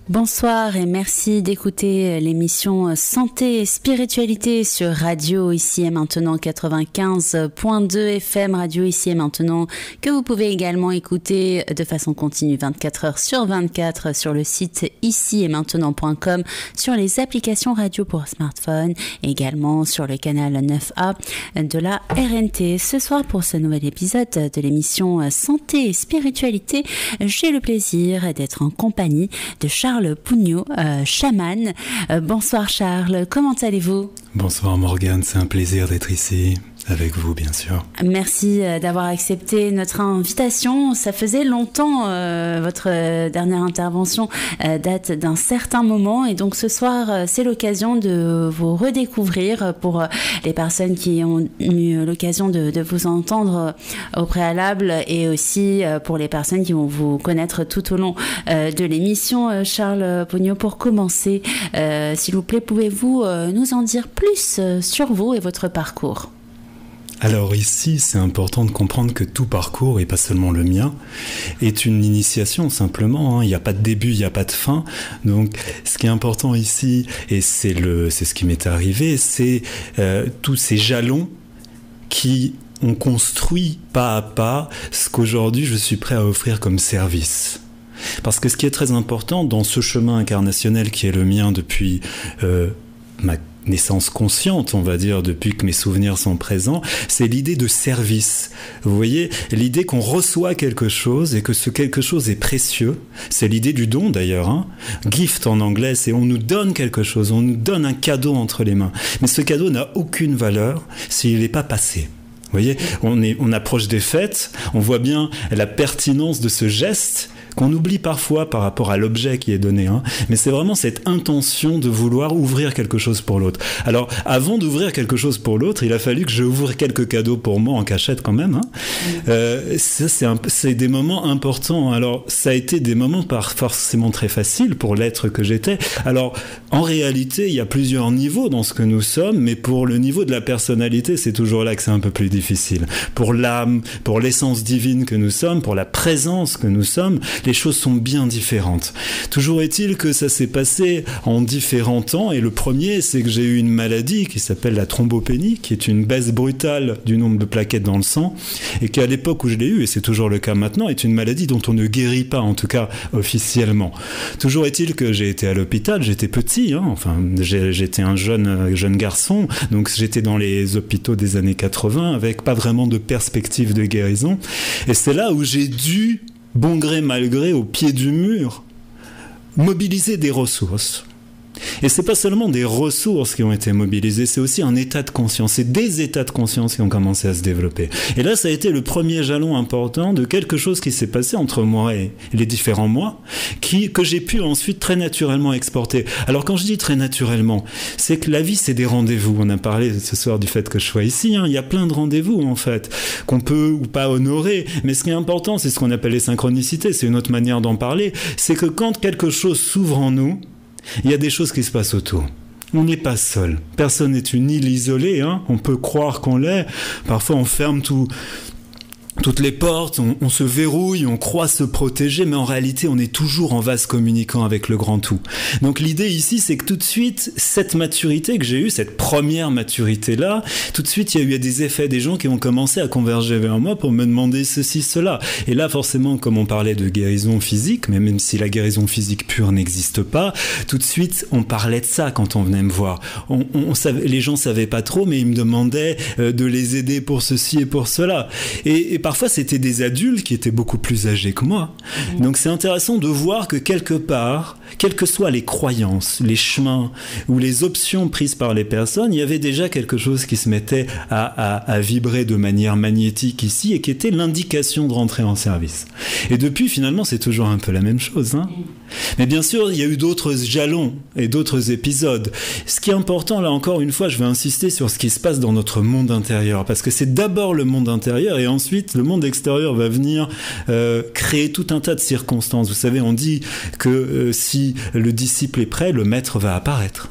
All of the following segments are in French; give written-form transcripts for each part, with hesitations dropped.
Bonsoir et merci d'écouter l'émission Santé et Spiritualité sur Radio Ici et Maintenant 95.2 FM, Radio Ici et Maintenant, que vous pouvez également écouter de façon continue 24 heures sur 24 sur le site icietmaintenant.com, sur les applications radio pour smartphone, et également sur le canal 9A de la RNT. Ce soir, pour ce nouvel épisode de l'émission Santé et Spiritualité, j'ai le plaisir d'être en compagnie de Charles Pugno, chaman. Bonsoir Charles, comment allez-vous? Bonsoir Morgane, c'est un plaisir d'être ici. Avec vous, bien sûr. Merci d'avoir accepté notre invitation. Ça faisait longtemps, votre dernière intervention date d'un certain moment. Et donc ce soir, c'est l'occasion de vous redécouvrir pour les personnes qui ont eu l'occasion de vous entendre au préalable et aussi pour les personnes qui vont vous connaître tout au long de l'émission. Charles Pugno, pour commencer, s'il vous plaît, pouvez-vous nous en dire plus sur vous et votre parcours ? Alors ici, c'est important de comprendre que tout parcours, et pas seulement le mien, est une initiation simplement. Il n'y a pas de début, il n'y a pas de fin. Donc ce qui est important ici, et c'est ce qui m'est arrivé, c'est tous ces jalons qui ont construit pas à pas ce qu'aujourd'hui je suis prêt à offrir comme service. Parce que ce qui est très important dans ce chemin incarnationnel qui est le mien depuis ma naissance consciente, on va dire, depuis que mes souvenirs sont présents, c'est l'idée de service. Vous voyez, l'idée qu'on reçoit quelque chose et que ce quelque chose est précieux. C'est l'idée du don d'ailleurs, hein. Gift en anglais, c'est on nous donne quelque chose, on nous donne un cadeau entre les mains. Mais ce cadeau n'a aucune valeur s'il n'est pas passé. Vous voyez, on approche des fêtes, on voit bien la pertinence de ce geste qu'on oublie parfois par rapport à l'objet qui est donné, hein. Mais c'est vraiment cette intention de vouloir ouvrir quelque chose pour l'autre. Alors, avant d'ouvrir quelque chose pour l'autre, il a fallu que je ouvre quelques cadeaux pour moi en cachette quand même, hein. C'est des moments importants. Alors, ça a été des moments pas forcément très faciles pour l'être que j'étais. Alors, en réalité, il y a plusieurs niveaux dans ce que nous sommes, mais pour le niveau de la personnalité, c'est toujours là que c'est un peu plus difficile. Pour l'âme, pour l'essence divine que nous sommes, pour la présence que nous sommes, les choses sont bien différentes. Toujours est-il que ça s'est passé en différents temps, et le premier, c'est que j'ai eu une maladie qui s'appelle la thrombopénie, qui est une baisse brutale du nombre de plaquettes dans le sang, et qui à l'époque où je l'ai eu, et c'est toujours le cas maintenant, est une maladie dont on ne guérit pas, en tout cas officiellement. Toujours est-il que j'ai été à l'hôpital, j'étais petit, hein, enfin j'étais un jeune garçon, donc j'étais dans les hôpitaux des années 80 avec pas vraiment de perspective de guérison, et c'est là où j'ai dû, bon gré mal gré, au pied du mur, mobiliser des ressources. Et c'est pas seulement des ressources qui ont été mobilisées, c'est aussi un état de conscience, c'est des états de conscience qui ont commencé à se développer. Et là, ça a été le premier jalon important de quelque chose qui s'est passé entre moi et les différents mois, que j'ai pu ensuite très naturellement exporter. Alors quand je dis très naturellement, c'est que la vie, c'est des rendez-vous. On a parlé ce soir du fait que je sois ici, hein. Il y a plein de rendez-vous en fait, qu'on peut ou pas honorer, mais ce qui est important, c'est ce qu'on appelle les synchronicités, c'est une autre manière d'en parler, c'est que quand quelque chose s'ouvre en nous, il y a des choses qui se passent autour. On n'est pas seul. Personne n'est une île isolée, hein. On peut croire qu'on l'est. Parfois, on ferme toutes les portes, on se verrouille, on croit se protéger, mais en réalité, on est toujours en vase communicant avec le grand tout. Donc l'idée ici, c'est que tout de suite, cette maturité que j'ai eue, cette première maturité-là, tout de suite, il y a eu des effets, des gens qui ont commencé à converger vers moi pour me demander ceci, cela. Et là, forcément, comme on parlait de guérison physique, mais même si la guérison physique pure n'existe pas, tout de suite, on parlait de ça quand on venait me voir. Les gens savaient pas trop, mais ils me demandaient de les aider pour ceci et pour cela. Et parfois, c'était des adultes qui étaient beaucoup plus âgés que moi. Donc, c'est intéressant de voir que quelque part, quelles que soient les croyances, les chemins ou les options prises par les personnes, il y avait déjà quelque chose qui se mettait à vibrer de manière magnétique ici et qui était l'indication de rentrer en service. Et depuis, finalement, c'est toujours un peu la même chose, hein. Mais bien sûr, il y a eu d'autres jalons et d'autres épisodes. Ce qui est important, là encore une fois, je vais insister sur ce qui se passe dans notre monde intérieur, parce que c'est d'abord le monde intérieur et ensuite le monde extérieur va venir créer tout un tas de circonstances. Vous savez, on dit que si le disciple est prêt, le maître va apparaître.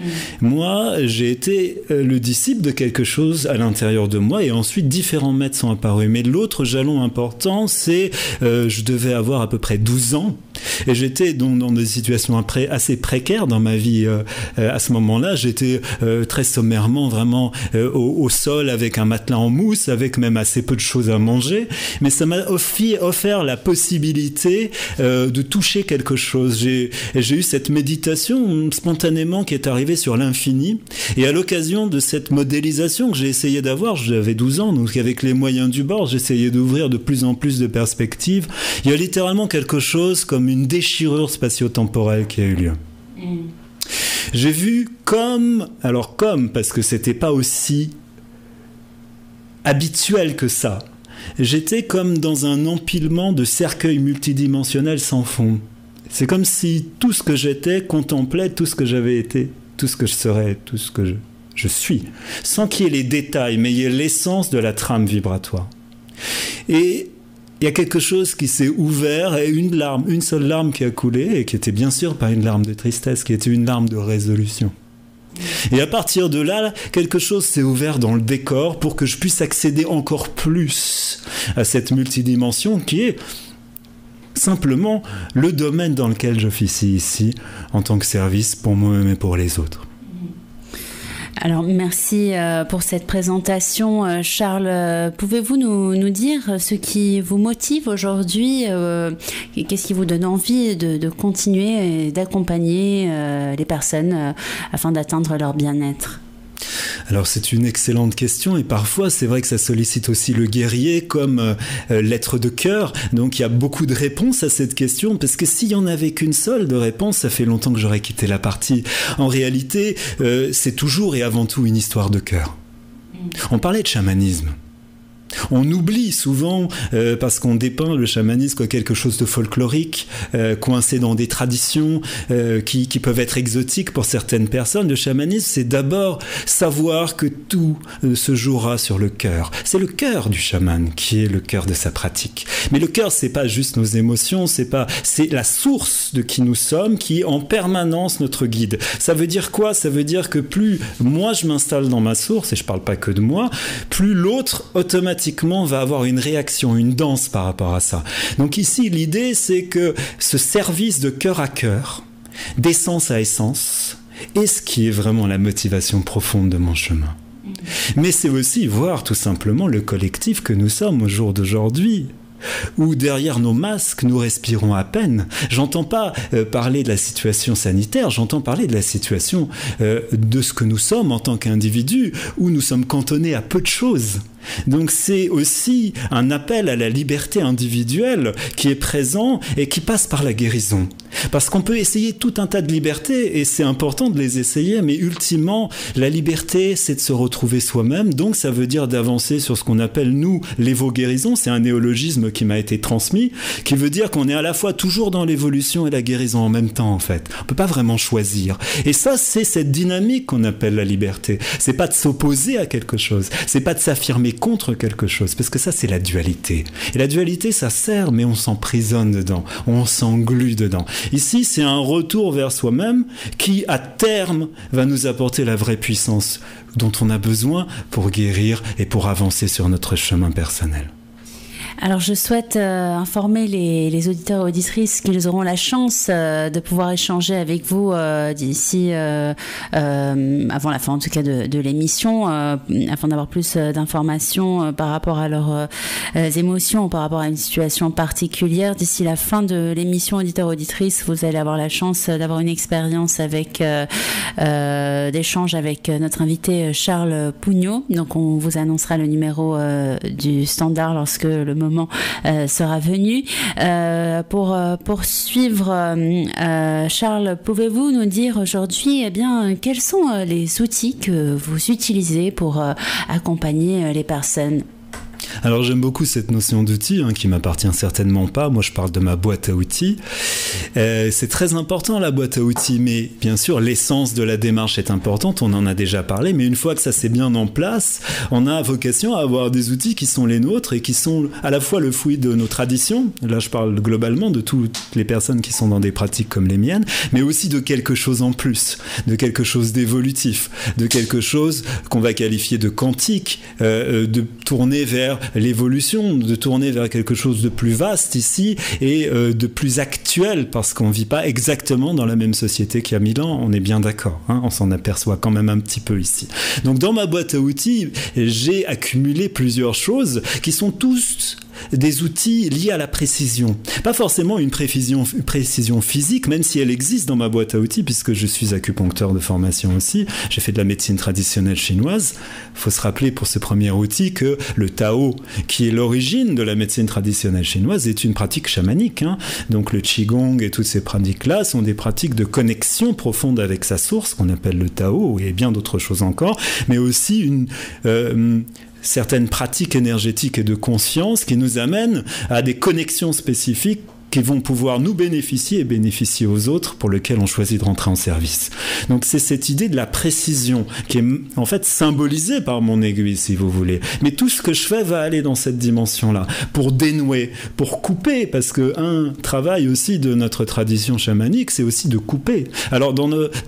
Moi, j'ai été le disciple de quelque chose à l'intérieur de moi et ensuite différents maîtres sont apparus. Mais l'autre jalon important, c'est je devais avoir à peu près 12 ans Et j'étais donc dans des situations assez précaires dans ma vie à ce moment-là. J'étais très sommairement vraiment au sol avec un matelas en mousse, avec même assez peu de choses à manger. Mais ça m'a offert la possibilité de toucher quelque chose. J'ai eu cette méditation spontanément qui est arrivée sur l'infini. Et à l'occasion de cette modélisation que j'ai essayé d'avoir, j'avais 12 ans, donc avec les moyens du bord, j'essayais d'ouvrir de plus en plus de perspectives. Il y a littéralement quelque chose comme une déchirure spatio-temporelle qui a eu lieu. J'ai vu parce que c'était pas aussi habituel que ça, j'étais comme dans un empilement de cercueils multidimensionnels sans fond. C'est comme si tout ce que j'étais contemplait tout ce que j'avais été, tout ce que je serais, tout ce que je suis, sans qu'il y ait les détails, mais il y ait l'essence de la trame vibratoire. Et il y a quelque chose qui s'est ouvert et une seule larme qui a coulé, et qui était bien sûr pas une larme de tristesse, qui était une larme de résolution. Et à partir de là, quelque chose s'est ouvert dans le décor pour que je puisse accéder encore plus à cette multidimension qui est simplement le domaine dans lequel j'officie ici en tant que service pour moi-même et pour les autres. Alors, merci pour cette présentation. Charles, pouvez-vous nous dire ce qui vous motive aujourd'hui? Qu'est-ce qui vous donne envie de continuer et d'accompagner les personnes afin d'atteindre leur bien-être? Alors c'est une excellente question, et parfois c'est vrai que ça sollicite aussi le guerrier comme l'être de cœur. Donc il y a beaucoup de réponses à cette question, parce que s'il y en avait qu'une seule de réponse, ça fait longtemps que j'aurais quitté la partie. En réalité, c'est toujours et avant tout une histoire de cœur. On parlait de chamanisme. On oublie souvent, parce qu'on dépeint le chamanisme comme quelque chose de folklorique, coincé dans des traditions qui peuvent être exotiques pour certaines personnes. Le chamanisme, c'est d'abord savoir que tout se jouera sur le cœur. C'est le cœur du chaman qui est le cœur de sa pratique. Mais le cœur, c'est pas juste nos émotions, c'est la source de qui nous sommes, qui est en permanence notre guide. Ça veut dire quoi? Ça veut dire que plus moi je m'installe dans ma source, et je parle pas que de moi, plus l'autre automatiquement va avoir une réaction, une danse par rapport à ça. Donc ici, l'idée, c'est que ce service de cœur à cœur, d'essence à essence, est ce qui est vraiment la motivation profonde de mon chemin. Mais c'est aussi voir tout simplement le collectif que nous sommes au jour d'aujourd'hui, où derrière nos masques, nous respirons à peine. J'entends pas parler de la situation sanitaire, j'entends parler de la situation de ce que nous sommes en tant qu'individus, où nous sommes cantonnés à peu de choses. Donc c'est aussi un appel à la liberté individuelle qui est présent et qui passe par la guérison. Parce qu'on peut essayer tout un tas de libertés, et c'est important de les essayer, mais ultimement, la liberté, c'est de se retrouver soi-même. Donc ça veut dire d'avancer sur ce qu'on appelle, nous, l'évo-guérison. C'est un néologisme qui m'a été transmis, qui veut dire qu'on est à la fois toujours dans l'évolution et la guérison en même temps, en fait. On peut pas vraiment choisir. Et ça, c'est cette dynamique qu'on appelle la liberté. C'est pas de s'opposer à quelque chose, c'est pas de s'affirmer contre quelque chose, parce que ça, c'est la dualité. Et la dualité, ça sert, mais on s'emprisonne dedans, on s'englue dedans. Ici, c'est un retour vers soi-même qui, à terme, va nous apporter la vraie puissance dont on a besoin pour guérir et pour avancer sur notre chemin personnel. Alors je souhaite informer les auditeurs et auditrices qu'ils auront la chance de pouvoir échanger avec vous d'ici avant la fin en tout cas de l'émission, afin d'avoir plus d'informations par rapport à leurs émotions, par rapport à une situation particulière. D'ici la fin de l'émission, auditeurs et auditrices, vous allez avoir la chance d'avoir une expérience avec d'échange avec notre invité Charles Pougnot. Donc on vous annoncera le numéro du standard lorsque le moment sera venu. Pour poursuivre, Charles, pouvez-vous nous dire aujourd'hui quels sont les outils que vous utilisez pour accompagner les personnes? Alors j'aime beaucoup cette notion d'outil qui m'appartient certainement pas. Moi je parle de ma boîte à outils. C'est très important la boîte à outils, mais bien sûr l'essence de la démarche est importante, on en a déjà parlé, mais une fois que ça s'est bien en place, on a vocation à avoir des outils qui sont les nôtres et qui sont à la fois le fruit de nos traditions. Là je parle globalement de toutes les personnes qui sont dans des pratiques comme les miennes, mais aussi de quelque chose en plus, de quelque chose d'évolutif, de quelque chose qu'on va qualifier de quantique, de tourner vers l'évolution, de tourner vers quelque chose de plus vaste ici et de plus actuel, parce qu'on ne vit pas exactement dans la même société qu'il y a 1000 ans, on est bien d'accord, hein, on s'en aperçoit quand même un petit peu ici. Donc dans ma boîte à outils, j'ai accumulé plusieurs choses qui sont tous des outils liés à la précision. Pas forcément une précision physique, même si elle existe dans ma boîte à outils, puisque je suis acupuncteur de formation aussi. J'ai fait de la médecine traditionnelle chinoise. Il faut se rappeler pour ce premier outil que le Tao, qui est l'origine de la médecine traditionnelle chinoise, est une pratique chamanique, hein. Donc le Qigong et toutes ces pratiques-là sont des pratiques de connexion profonde avec sa source, qu'on appelle le Tao, et bien d'autres choses encore, mais aussi certaines pratiques énergétiques et de conscience qui nous amènent à des connexions spécifiques qui vont pouvoir nous bénéficier et bénéficier aux autres pour lesquels on choisit de rentrer en service. Donc c'est cette idée de la précision qui est en fait symbolisée par mon aiguille, si vous voulez. Mais tout ce que je fais va aller dans cette dimension-là, pour dénouer, pour couper, parce qu'un travail aussi de notre tradition chamanique, c'est aussi de couper. Alors dans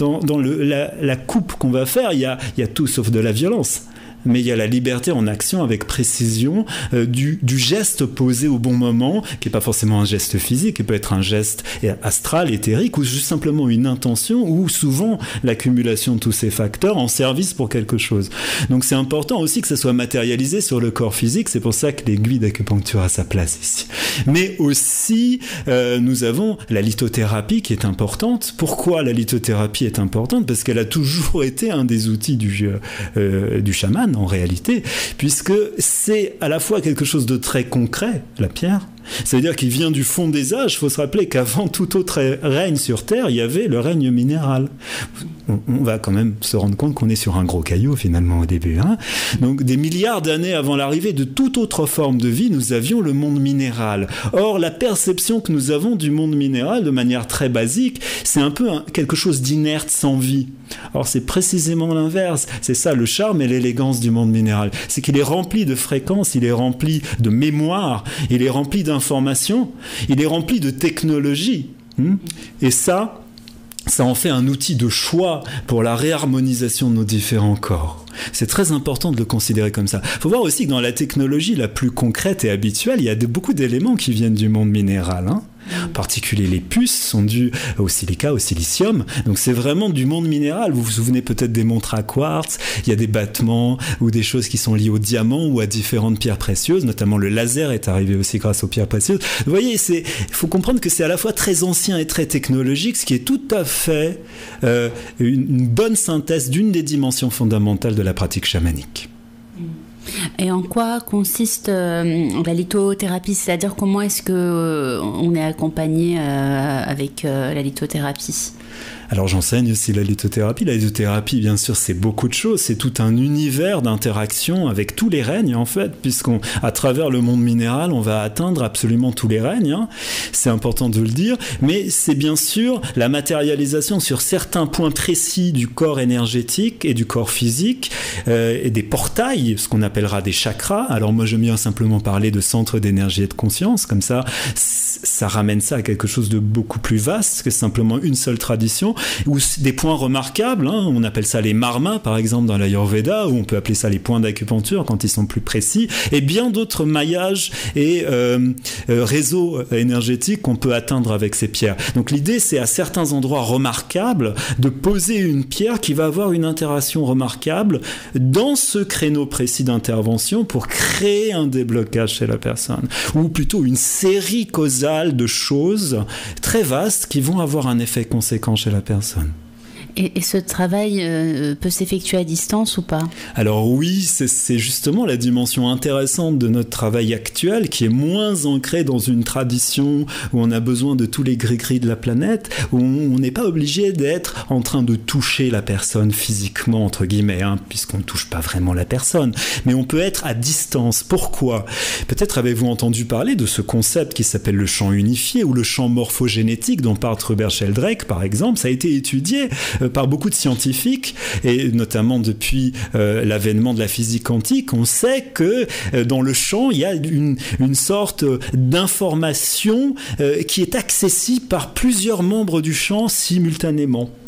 la coupe qu'on va faire, il y a tout sauf de la violence. Mais il y a la liberté en action avec précision du geste posé au bon moment, qui n'est pas forcément un geste physique, qui peut être un geste astral, éthérique, ou juste simplement une intention, ou souvent l'accumulation de tous ces facteurs en service pour quelque chose. Donc c'est important aussi que ça soit matérialisé sur le corps physique, c'est pour ça que l'aiguille d'acupuncture a sa place ici. Mais aussi, nous avons la lithothérapie qui est importante. Pourquoi la lithothérapie est importante ? Parce qu'elle a toujours été un des outils du chaman, en réalité, puisque c'est à la fois quelque chose de très concret, la pierre, c'est-à-dire qu'il vient du fond des âges. Il faut se rappeler qu'avant tout autre règne sur Terre, il y avait le règne minéral. On va quand même se rendre compte qu'on est sur un gros caillou, finalement, au début, hein. Donc, des milliards d'années avant l'arrivée de toute autre forme de vie, nous avions le monde minéral. Or, la perception que nous avons du monde minéral, de manière très basique, c'est un peu quelque chose d'inerte, sans vie. Or, c'est précisément l'inverse. C'est ça le charme et l'élégance du monde minéral. C'est qu'il est rempli de fréquences, il est rempli de mémoire, il est rempli d'informations, il est rempli de technologie. Et ça en fait un outil de choix pour la réharmonisation de nos différents corps. C'est très important de le considérer comme ça. Il faut voir aussi que dans la technologie la plus concrète et habituelle, il y a beaucoup d'éléments qui viennent du monde minéral, hein. En particulier les puces sont dues au silica, au silicium. Donc c'est vraiment du monde minéral. Vous vous souvenez peut-être des montres à quartz. Il y a des battements ou des choses qui sont liées au diamant ou à différentes pierres précieuses. Notamment le laser est arrivé aussi grâce aux pierres précieuses. Vous voyez, il faut comprendre que c'est à la fois très ancien et très technologique, ce qui est tout à fait une bonne synthèse d'une des dimensions fondamentales de la pratique chamanique. Et en quoi consiste la lithothérapie ? C'est-à-dire comment est-ce qu'on est accompagné avec la lithothérapie ? Alors j'enseigne aussi la lithothérapie. La lithothérapie, bien sûr, c'est beaucoup de choses. C'est tout un univers d'interaction avec tous les règnes, en fait, puisqu'à travers le monde minéral, on va atteindre absolument tous les règnes, hein. C'est important de le dire. Mais c'est bien sûr la matérialisation sur certains points précis du corps énergétique et du corps physique, et des portails, ce qu'on appellera des chakras. Alors moi, j'aime bien simplement parler de centres d'énergie et de conscience. Comme ça ramène ça à quelque chose de beaucoup plus vaste que simplement une seule tradition, ou des points remarquables, hein. On appelle ça les marmas, par exemple, dans l'Ayurveda, ou on peut appeler ça les points d'acupuncture quand ils sont plus précis, et bien d'autres maillages et réseaux énergétiques qu'on peut atteindre avec ces pierres. Donc l'idée, c'est à certains endroits remarquables de poser une pierre qui va avoir une interaction remarquable dans ce créneau précis d'intervention pour créer un déblocage chez la personne, ou plutôt une série causale de choses très vastes qui vont avoir un effet conséquent chez la personne. Et ce travail peut s'effectuer à distance ou pas ? Alors oui, c'est justement la dimension intéressante de notre travail actuel, qui est moins ancré dans une tradition où on a besoin de tous les gris-gris de la planète, où on n'est pas obligé d'être en train de toucher la personne physiquement, entre guillemets, hein, puisqu'on ne touche pas vraiment la personne, mais on peut être à distance. Pourquoi ? Peut-être avez-vous entendu parler de ce concept qui s'appelle le champ unifié ou le champ morphogénétique dont parle Robert Sheldrake, par exemple. Ça a été étudié par beaucoup de scientifiques, et notamment depuis l'avènement de la physique quantique. On sait que dans le champ, il y a une sorte d'information qui est accessible par plusieurs membres du champ simultanément.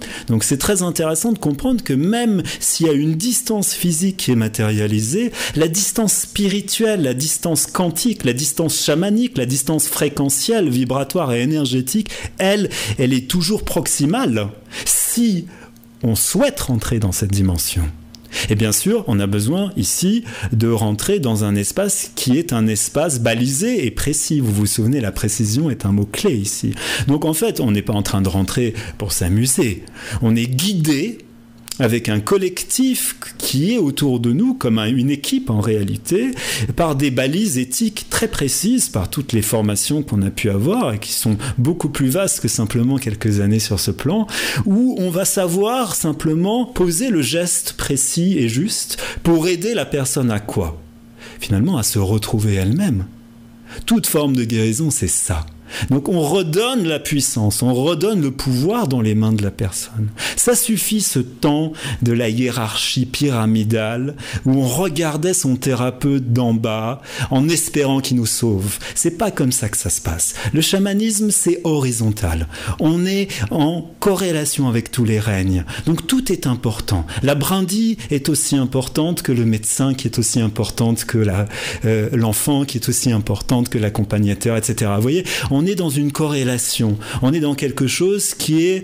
Donc c'est très intéressant de comprendre que même s'il y a une distance physique qui est matérialisée, la distance spirituelle, la distance quantique, la distance chamanique, la distance fréquentielle, vibratoire et énergétique, elle est toujours proximale si on souhaite rentrer dans cette dimension. Et bien sûr, on a besoin ici de rentrer dans un espace qui est un espace balisé et précis. Vous vous souvenez, la précision est un mot-clé ici. Donc en fait, on n'est pas en train de rentrer pour s'amuser. On est guidé avec un collectif qui est autour de nous, comme une équipe en réalité, par des balises éthiques très précises, par toutes les formations qu'on a pu avoir, et qui sont beaucoup plus vastes que simplement quelques années sur ce plan, où on va savoir simplement poser le geste précis et juste pour aider la personne à quoi ? Finalement, à se retrouver elle-même. Toute forme de guérison, c'est ça. Donc on redonne la puissance, on redonne le pouvoir dans les mains de la personne. Ça suffit, ce temps de la hiérarchie pyramidale où on regardait son thérapeute d'en bas en espérant qu'il nous sauve. C'est pas comme ça que ça se passe. Le chamanisme, c'est horizontal. On est en corrélation avec tous les règnes. Donc tout est important. La brindille est aussi importante que le médecin, qui est aussi importante que l'enfant, qui est aussi importante que l'accompagnateur, etc. Vous voyez, on est dans une corrélation, on est dans quelque chose qui est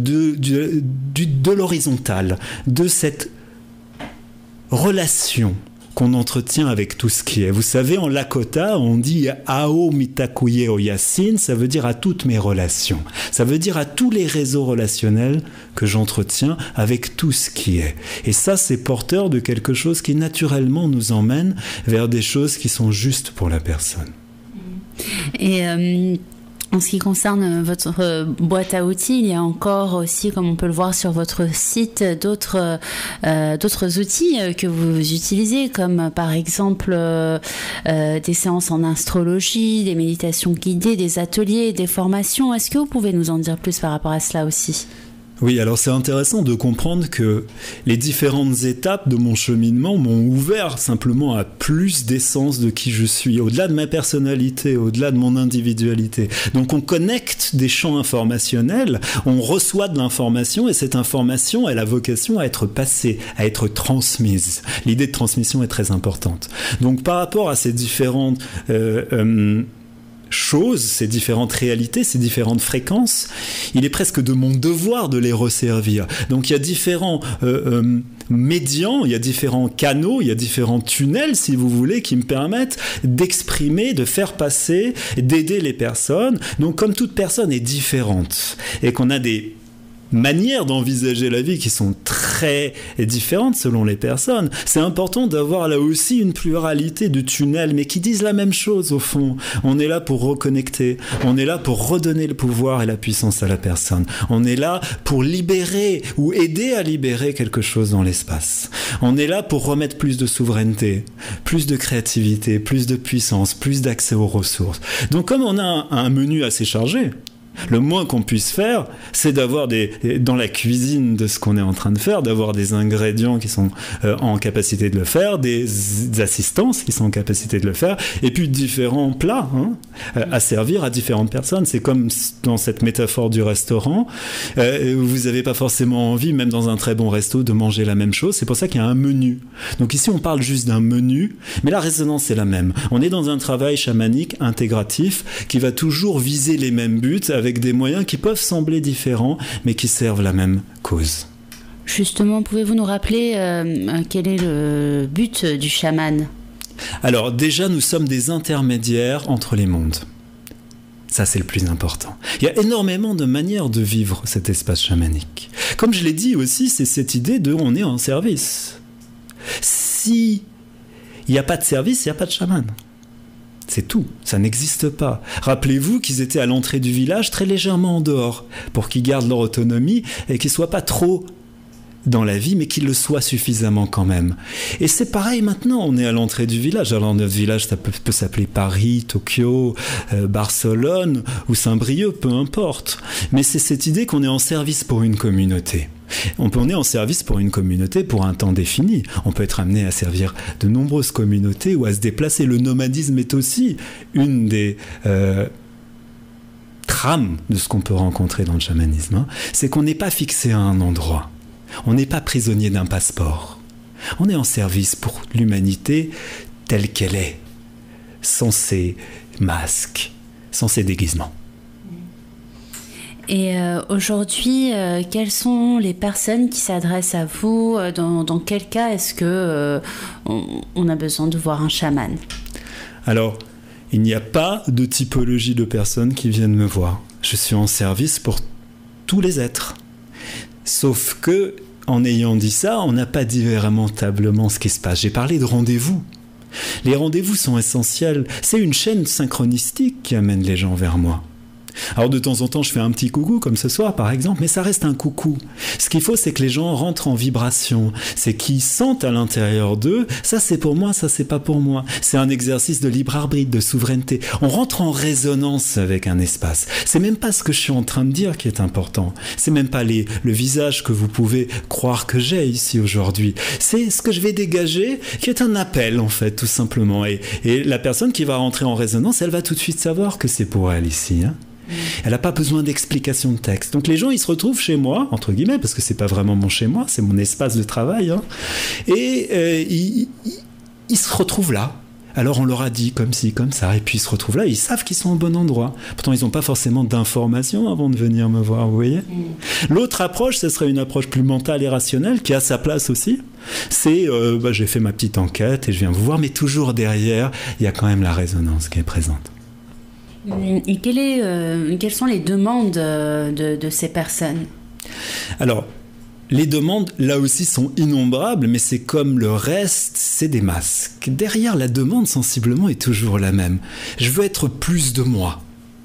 de l'horizontal, de cette relation qu'on entretient avec tout ce qui est. Vous savez, en Lakota, on dit « Ao mitakuye o yasin », ça veut dire « à toutes mes relations ». Ça veut dire à tous les réseaux relationnels que j'entretiens avec tout ce qui est. Et ça, c'est porteur de quelque chose qui naturellement nous emmène vers des choses qui sont justes pour la personne. Et en ce qui concerne votre boîte à outils, il y a encore aussi, comme on peut le voir sur votre site, d'autres outils que vous utilisez, comme par exemple des séances en astrologie, des méditations guidées, des ateliers, des formations. Est-ce que vous pouvez nous en dire plus par rapport à cela aussi ? Oui, alors c'est intéressant de comprendre que les différentes étapes de mon cheminement m'ont ouvert simplement à plus d'essence de qui je suis, au-delà de ma personnalité, au-delà de mon individualité. Donc on connecte des champs informationnels, on reçoit de l'information et cette information, elle a vocation à être passée, à être transmise. L'idée de transmission est très importante. Donc par rapport à ces différentes choses, ces différentes réalités, ces différentes fréquences, il est presque de mon devoir de les resservir. Donc il y a différents médians, il y a différents canaux, il y a différents tunnels, si vous voulez, qui me permettent d'exprimer, de faire passer, d'aider les personnes. Donc comme toute personne est différente et qu'on a des manières d'envisager la vie qui sont très différentes selon les personnes, c'est important d'avoir là aussi une pluralité de tunnels, mais qui disent la même chose au fond. On est là pour reconnecter, on est là pour redonner le pouvoir et la puissance à la personne. On est là pour libérer ou aider à libérer quelque chose dans l'espace. On est là pour remettre plus de souveraineté, plus de créativité, plus de puissance, plus d'accès aux ressources. Donc comme on a un menu assez chargé, le moins qu'on puisse faire, c'est d'avoir dans la cuisine de ce qu'on est en train de faire, d'avoir des ingrédients qui sont en capacité de le faire, des assistances qui sont en capacité de le faire, et puis différents plats à servir à différentes personnes. C'est comme dans cette métaphore du restaurant, vous n'avez pas forcément envie, même dans un très bon resto, de manger la même chose. C'est pour ça qu'il y a un menu. Donc ici, on parle juste d'un menu, mais la résonance est la même. On est dans un travail chamanique intégratif qui va toujours viser les mêmes buts, avec des moyens qui peuvent sembler différents, mais qui servent la même cause. Justement, pouvez-vous nous rappeler quel est le but du chaman ? Alors déjà, nous sommes des intermédiaires entre les mondes. Ça, c'est le plus important. Il y a énormément de manières de vivre cet espace chamanique. Comme je l'ai dit aussi, c'est cette idée de on est en service. Si il n'y a pas de service, il n'y a pas de chaman. C'est tout, ça n'existe pas. Rappelez-vous qu'ils étaient à l'entrée du village très légèrement en dehors, pour qu'ils gardent leur autonomie et qu'ils ne soient pas trop dans la vie, mais qu'ils le soient suffisamment quand même. Et c'est pareil maintenant, on est à l'entrée du village. Alors notre village, ça peut s'appeler Paris, Tokyo, Barcelone ou Saint-Brieuc, peu importe. Mais c'est cette idée qu'on est en service pour une communauté. On est en service pour une communauté pour un temps défini. On peut être amené à servir de nombreuses communautés ou à se déplacer. Le nomadisme est aussi une des trame de ce qu'on peut rencontrer dans le chamanisme, hein, c'est qu'on n'est pas fixé à un endroit. On n'est pas prisonnier d'un passeport. On est en service pour l'humanité telle qu'elle est, sans ses masques, sans ses déguisements. Et aujourd'hui, quelles sont les personnes qui s'adressent à vous? Dans quel cas est-ce que on a besoin de voir un chaman? Alors, il n'y a pas de typologie de personnes qui viennent me voir. Je suis en service pour tous les êtres. Sauf que, en ayant dit ça, on n'a pas dit véritablement ce qui se passe. J'ai parlé de rendez-vous. Les rendez-vous sont essentiels. C'est une chaîne synchronistique qui amène les gens vers moi. Alors de temps en temps, je fais un petit coucou, comme ce soir par exemple, mais ça reste un coucou. Ce qu'il faut, c'est que les gens rentrent en vibration. C'est qu'ils sentent à l'intérieur d'eux, ça c'est pour moi, ça c'est pas pour moi. C'est un exercice de libre arbitre, de souveraineté. On rentre en résonance avec un espace. C'est même pas ce que je suis en train de dire qui est important. C'est même pas le visage que vous pouvez croire que j'ai ici aujourd'hui. C'est ce que je vais dégager qui est un appel en fait, tout simplement. Et la personne qui va rentrer en résonance, elle va tout de suite savoir que c'est pour elle ici, hein. Elle n'a pas besoin d'explication de texte. Donc les gens, ils se retrouvent chez moi, entre guillemets, parce que c'est pas vraiment mon chez moi, c'est mon espace de travail, hein, et ils se retrouvent là. Alors on leur a dit comme ci, comme ça, et puis ils se retrouvent là, ils savent qu'ils sont au bon endroit. Pourtant, ils n'ont pas forcément d'informations avant de venir me voir, vous voyez. L'autre approche, ce serait une approche plus mentale et rationnelle, qui a sa place aussi. C'est, j'ai fait ma petite enquête et je viens vous voir, mais toujours derrière, il y a quand même la résonance qui est présente. Et quelles sont les demandes de ces personnes? Alors, les demandes, là aussi, sont innombrables, mais c'est comme le reste, c'est des masques. Derrière, la demande, sensiblement, est toujours la même. Je veux être plus de moi.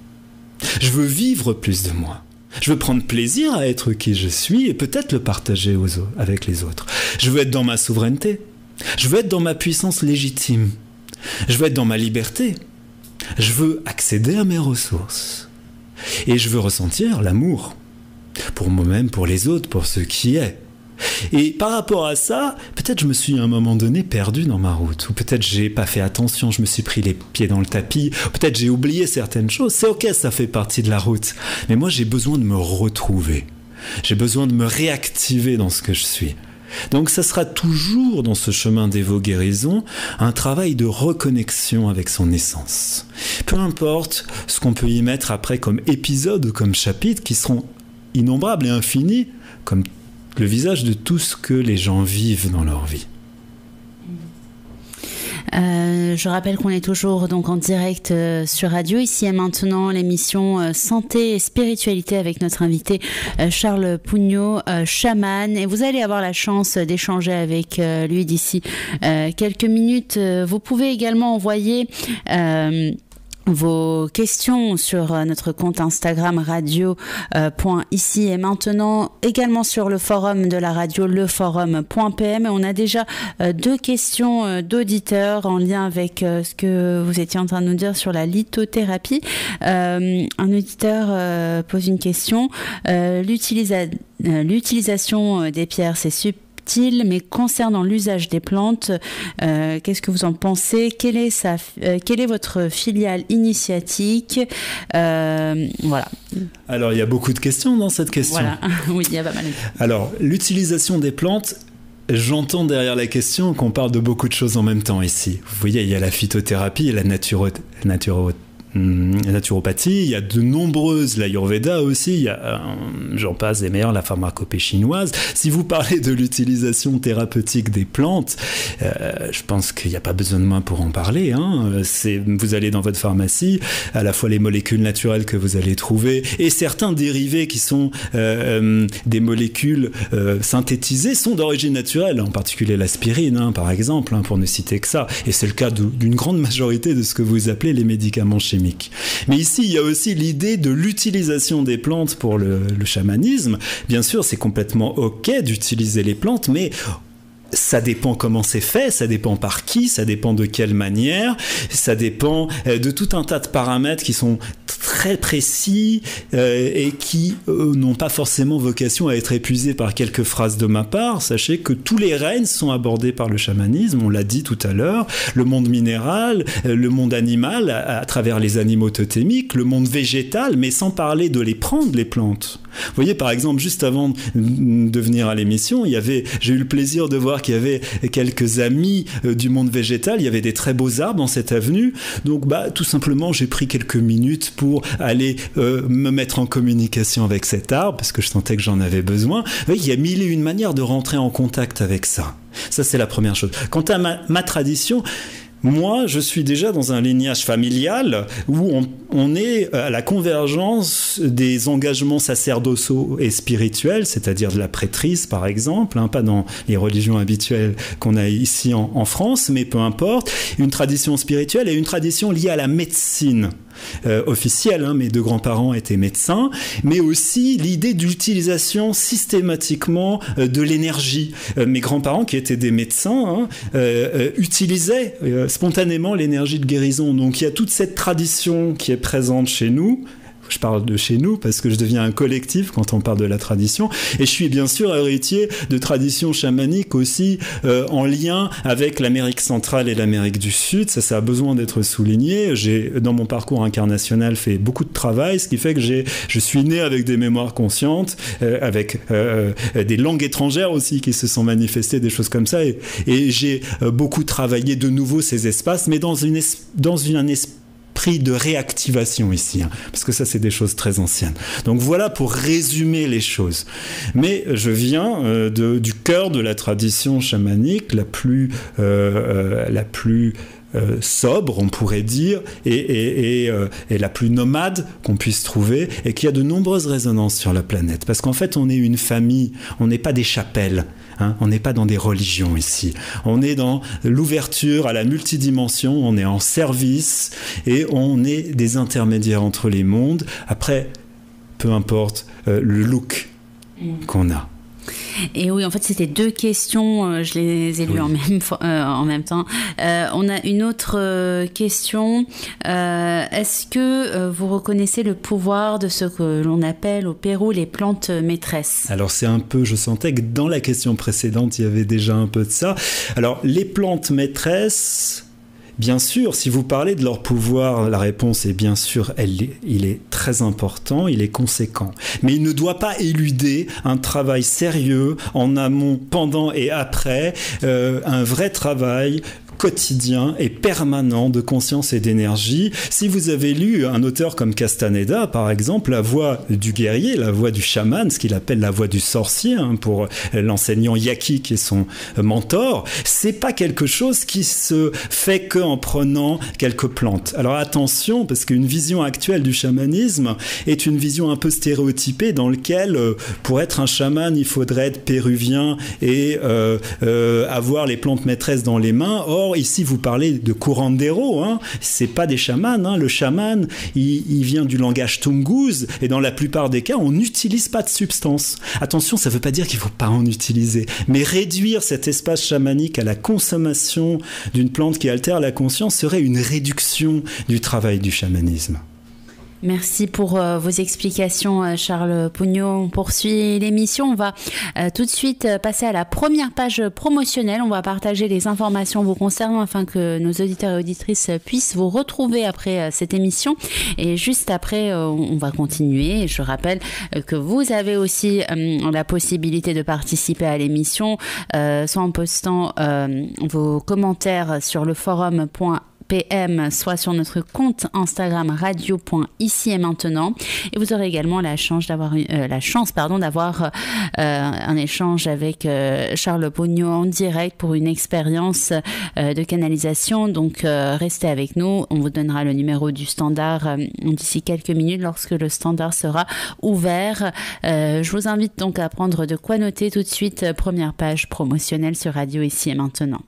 Je veux vivre plus de moi. Je veux prendre plaisir à être qui je suis et peut-être le partager avec les autres. Je veux être dans ma souveraineté. Je veux être dans ma puissance légitime. Je veux être dans ma liberté. Je veux accéder à mes ressources. Et je veux ressentir l'amour. Pour moi-même, pour les autres, pour ce qui est. Et par rapport à ça, peut-être je me suis à un moment donné perdu dans ma route. Ou peut-être j'ai pas fait attention, je me suis pris les pieds dans le tapis. Peut-être j'ai oublié certaines choses. C'est ok, ça fait partie de la route. Mais moi, j'ai besoin de me retrouver. J'ai besoin de me réactiver dans ce que je suis. Donc ça sera toujours dans ce chemin d'évo-guérison un travail de reconnexion avec son essence. Peu importe ce qu'on peut y mettre après comme épisode ou comme chapitre qui seront innombrables et infinis comme le visage de tout ce que les gens vivent dans leur vie. Je rappelle qu'on est toujours donc en direct sur Radio Ici et Maintenant, l'émission Santé et Spiritualité avec notre invité Charles Pougnot, chaman. Et vous allez avoir la chance d'échanger avec lui d'ici quelques minutes. Vous pouvez également envoyer vos questions sur notre compte Instagram radio.ici et maintenant, également sur le forum de la radio, leforum.pm. On a déjà 2 questions d'auditeurs en lien avec ce que vous étiez en train de nous dire sur la lithothérapie. Un auditeur pose une question. L'utilisation des pierres, c'est super, mais concernant l'usage des plantes, qu'est-ce que vous en pensez? Quelle est votre filiale initiatique? Voilà. Alors, il y a beaucoup de questions dans cette question. Voilà, oui, il y a pas mal. Alors, l'utilisation des plantes, j'entends derrière la question qu'on parle de beaucoup de choses en même temps ici. Vous voyez, il y a la phytothérapie et la naturopathie, il y a de nombreuses, l'Ayurveda aussi, il y a, j'en passe des meilleurs, la pharmacopée chinoise. Si vous parlez de l'utilisation thérapeutique des plantes, je pense qu'il n'y a pas besoin de moi pour en parler, hein. Vous allez dans votre pharmacie, à la fois les molécules naturelles que vous allez trouver et certains dérivés qui sont des molécules synthétisées sont d'origine naturelle, en particulier l'aspirine, hein, par exemple, hein, pour ne citer que ça. Et c'est le cas d'une grande majorité de ce que vous appelez les médicaments chimiques. Mais ici, il y a aussi l'idée de l'utilisation des plantes pour le chamanisme. Bien sûr, c'est complètement ok d'utiliser les plantes, mais ça dépend comment c'est fait, ça dépend par qui, ça dépend de quelle manière, ça dépend de tout un tas de paramètres qui sont très précis et qui n'ont pas forcément vocation à être épuisés par quelques phrases de ma part. Sachez que tous les règnes sont abordés par le chamanisme, on l'a dit tout à l'heure, le monde minéral, le monde animal à travers les animaux totémiques, le monde végétal, mais sans parler de les prendre, les plantes. Vous voyez, par exemple, juste avant de venir à l'émission, j'ai eu le plaisir de voir qu'il y avait quelques amis du monde végétal, il y avait des très beaux arbres dans cette avenue, donc tout simplement j'ai pris quelques minutes pour aller me mettre en communication avec cet arbre, parce que je sentais que j'en avais besoin. Vous voyez, il y a mille et une manières de rentrer en contact avec ça. Ça, c'est la première chose. Quant à ma tradition, moi, je suis déjà dans un lignage familial où on est à la convergence des engagements sacerdotaux et spirituels, c'est-à-dire de la prêtrise, par exemple, pas dans les religions habituelles qu'on a ici en France, mais peu importe, une tradition spirituelle et une tradition liée à la médecine. Officielle, mes deux grands-parents étaient médecins, mais aussi l'idée d'utilisation systématiquement de l'énergie. Mes grands-parents, qui étaient des médecins, utilisaient spontanément l'énergie de guérison. Donc il y a toute cette tradition qui est présente chez nous. Je parle de chez nous parce que je deviens un collectif quand on parle de la tradition. Et je suis bien sûr héritier de traditions chamaniques aussi en lien avec l'Amérique centrale et l'Amérique du Sud. Ça a besoin d'être souligné. J'ai, dans mon parcours incarnationnel, fait beaucoup de travail, ce qui fait que je suis né avec des mémoires conscientes, avec des langues étrangères aussi qui se sont manifestées, des choses comme ça. Et j'ai beaucoup travaillé de nouveau ces espaces, mais dans un esprit de réactivation ici, parce que ça c'est des choses très anciennes. Donc voilà pour résumer les choses. Mais je viens du cœur de la tradition chamanique la plus sobre, on pourrait dire, et la plus nomade qu'on puisse trouver, et qui a de nombreuses résonances sur la planète. Parce qu'en fait, on est une famille, on n'est pas des chapelles. On n'est pas dans des religions ici. On est dans l'ouverture à la multidimension, on est en service et on est des intermédiaires entre les mondes. Après, peu importe le look qu'on a. Et oui, en fait, c'était deux questions. Je les ai lues en même temps. On a une autre question. Est-ce que vous reconnaissez le pouvoir de ce que l'on appelle au Pérou les plantes maîtresses ? Alors, c'est un peu, je sentais que dans la question précédente, il y avait déjà un peu de ça. Alors, les plantes maîtresses... Bien sûr, si vous parlez de leur pouvoir, la réponse est bien sûr, il est très important, il est conséquent. Mais il ne doit pas éluder un travail sérieux en amont, pendant et après, un vrai travail quotidien et permanent de conscience et d'énergie. Si vous avez lu un auteur comme Castaneda, par exemple, la voix du guerrier, la voix du chaman, ce qu'il appelle la voix du sorcier, pour l'enseignant Yaki qui est son mentor, c'est pas quelque chose qui se fait qu'en prenant quelques plantes. Alors attention, parce qu'une vision actuelle du chamanisme est une vision un peu stéréotypée dans laquelle, pour être un chaman, il faudrait être péruvien et avoir les plantes maîtresses dans les mains. Or, ici, vous parlez de curandero, c'est pas des chamans. Le chaman, il vient du langage tungus, et dans la plupart des cas, on n'utilise pas de substance. Attention, ça veut pas dire qu'il faut pas en utiliser, mais réduire cet espace chamanique à la consommation d'une plante qui altère la conscience serait une réduction du travail du chamanisme. Merci pour vos explications, Charles Pugno. On poursuit l'émission. On va tout de suite passer à la première page promotionnelle. On va partager les informations vous concernant afin que nos auditeurs et auditrices puissent vous retrouver après cette émission. Et juste après, on va continuer. Je rappelle que vous avez aussi la possibilité de participer à l'émission, soit en postant vos commentaires sur le forum.PM, soit sur notre compte Instagram radio.ici et maintenant, et vous aurez également la chance d'avoir un échange avec Charles Pugno en direct pour une expérience de canalisation. Donc restez avec nous, on vous donnera le numéro du standard d'ici quelques minutes lorsque le standard sera ouvert. Je vous invite donc à prendre de quoi noter tout de suite. Première page promotionnelle sur Radio Ici et Maintenant.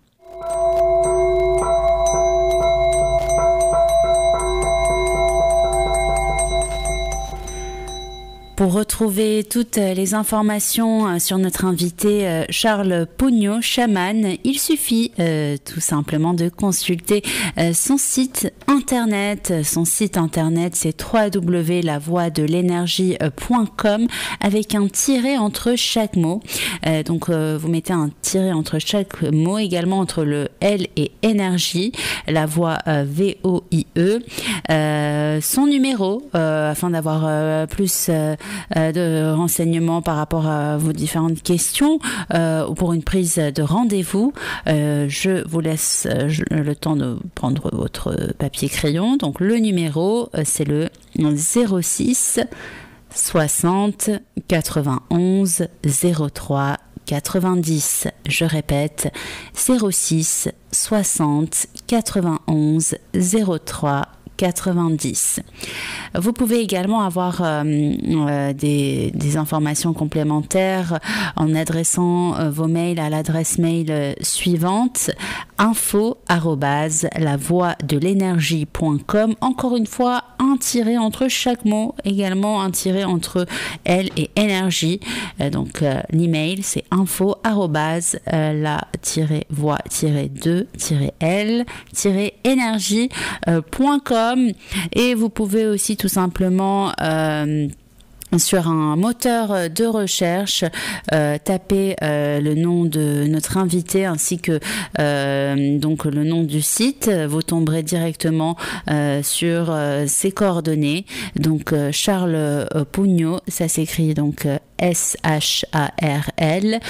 Pour retrouver toutes les informations sur notre invité Charles Pugno, chaman, il suffit tout simplement de consulter son site internet. Son site internet, c'est www.lavoixdelénergie.com avec un tiret entre chaque mot. Donc vous mettez un tiret entre chaque mot, également entre le L et énergie, la voix VOIE. Son numéro, afin d'avoir plus de renseignements par rapport à vos différentes questions ou pour une prise de rendez-vous. Je vous laisse le temps de prendre votre papier crayon. Donc le numéro, c'est le 06 60 91 03 90. Je répète, 06 60 91 03 90. Vous pouvez également avoir des informations complémentaires en adressant vos mails à l'adresse mail suivante, info@lavoixdelénergie.com. Encore une fois, un tiret entre chaque mot, également un tiret entre L et énergie. Donc l'email, c'est info@la-2-L-énergie.com. Et vous pouvez aussi tout simplement sur un moteur de recherche taper le nom de notre invité ainsi que donc le nom du site. Vous tomberez directement sur ses coordonnées. Donc Charles Pugno, ça s'écrit donc SHARL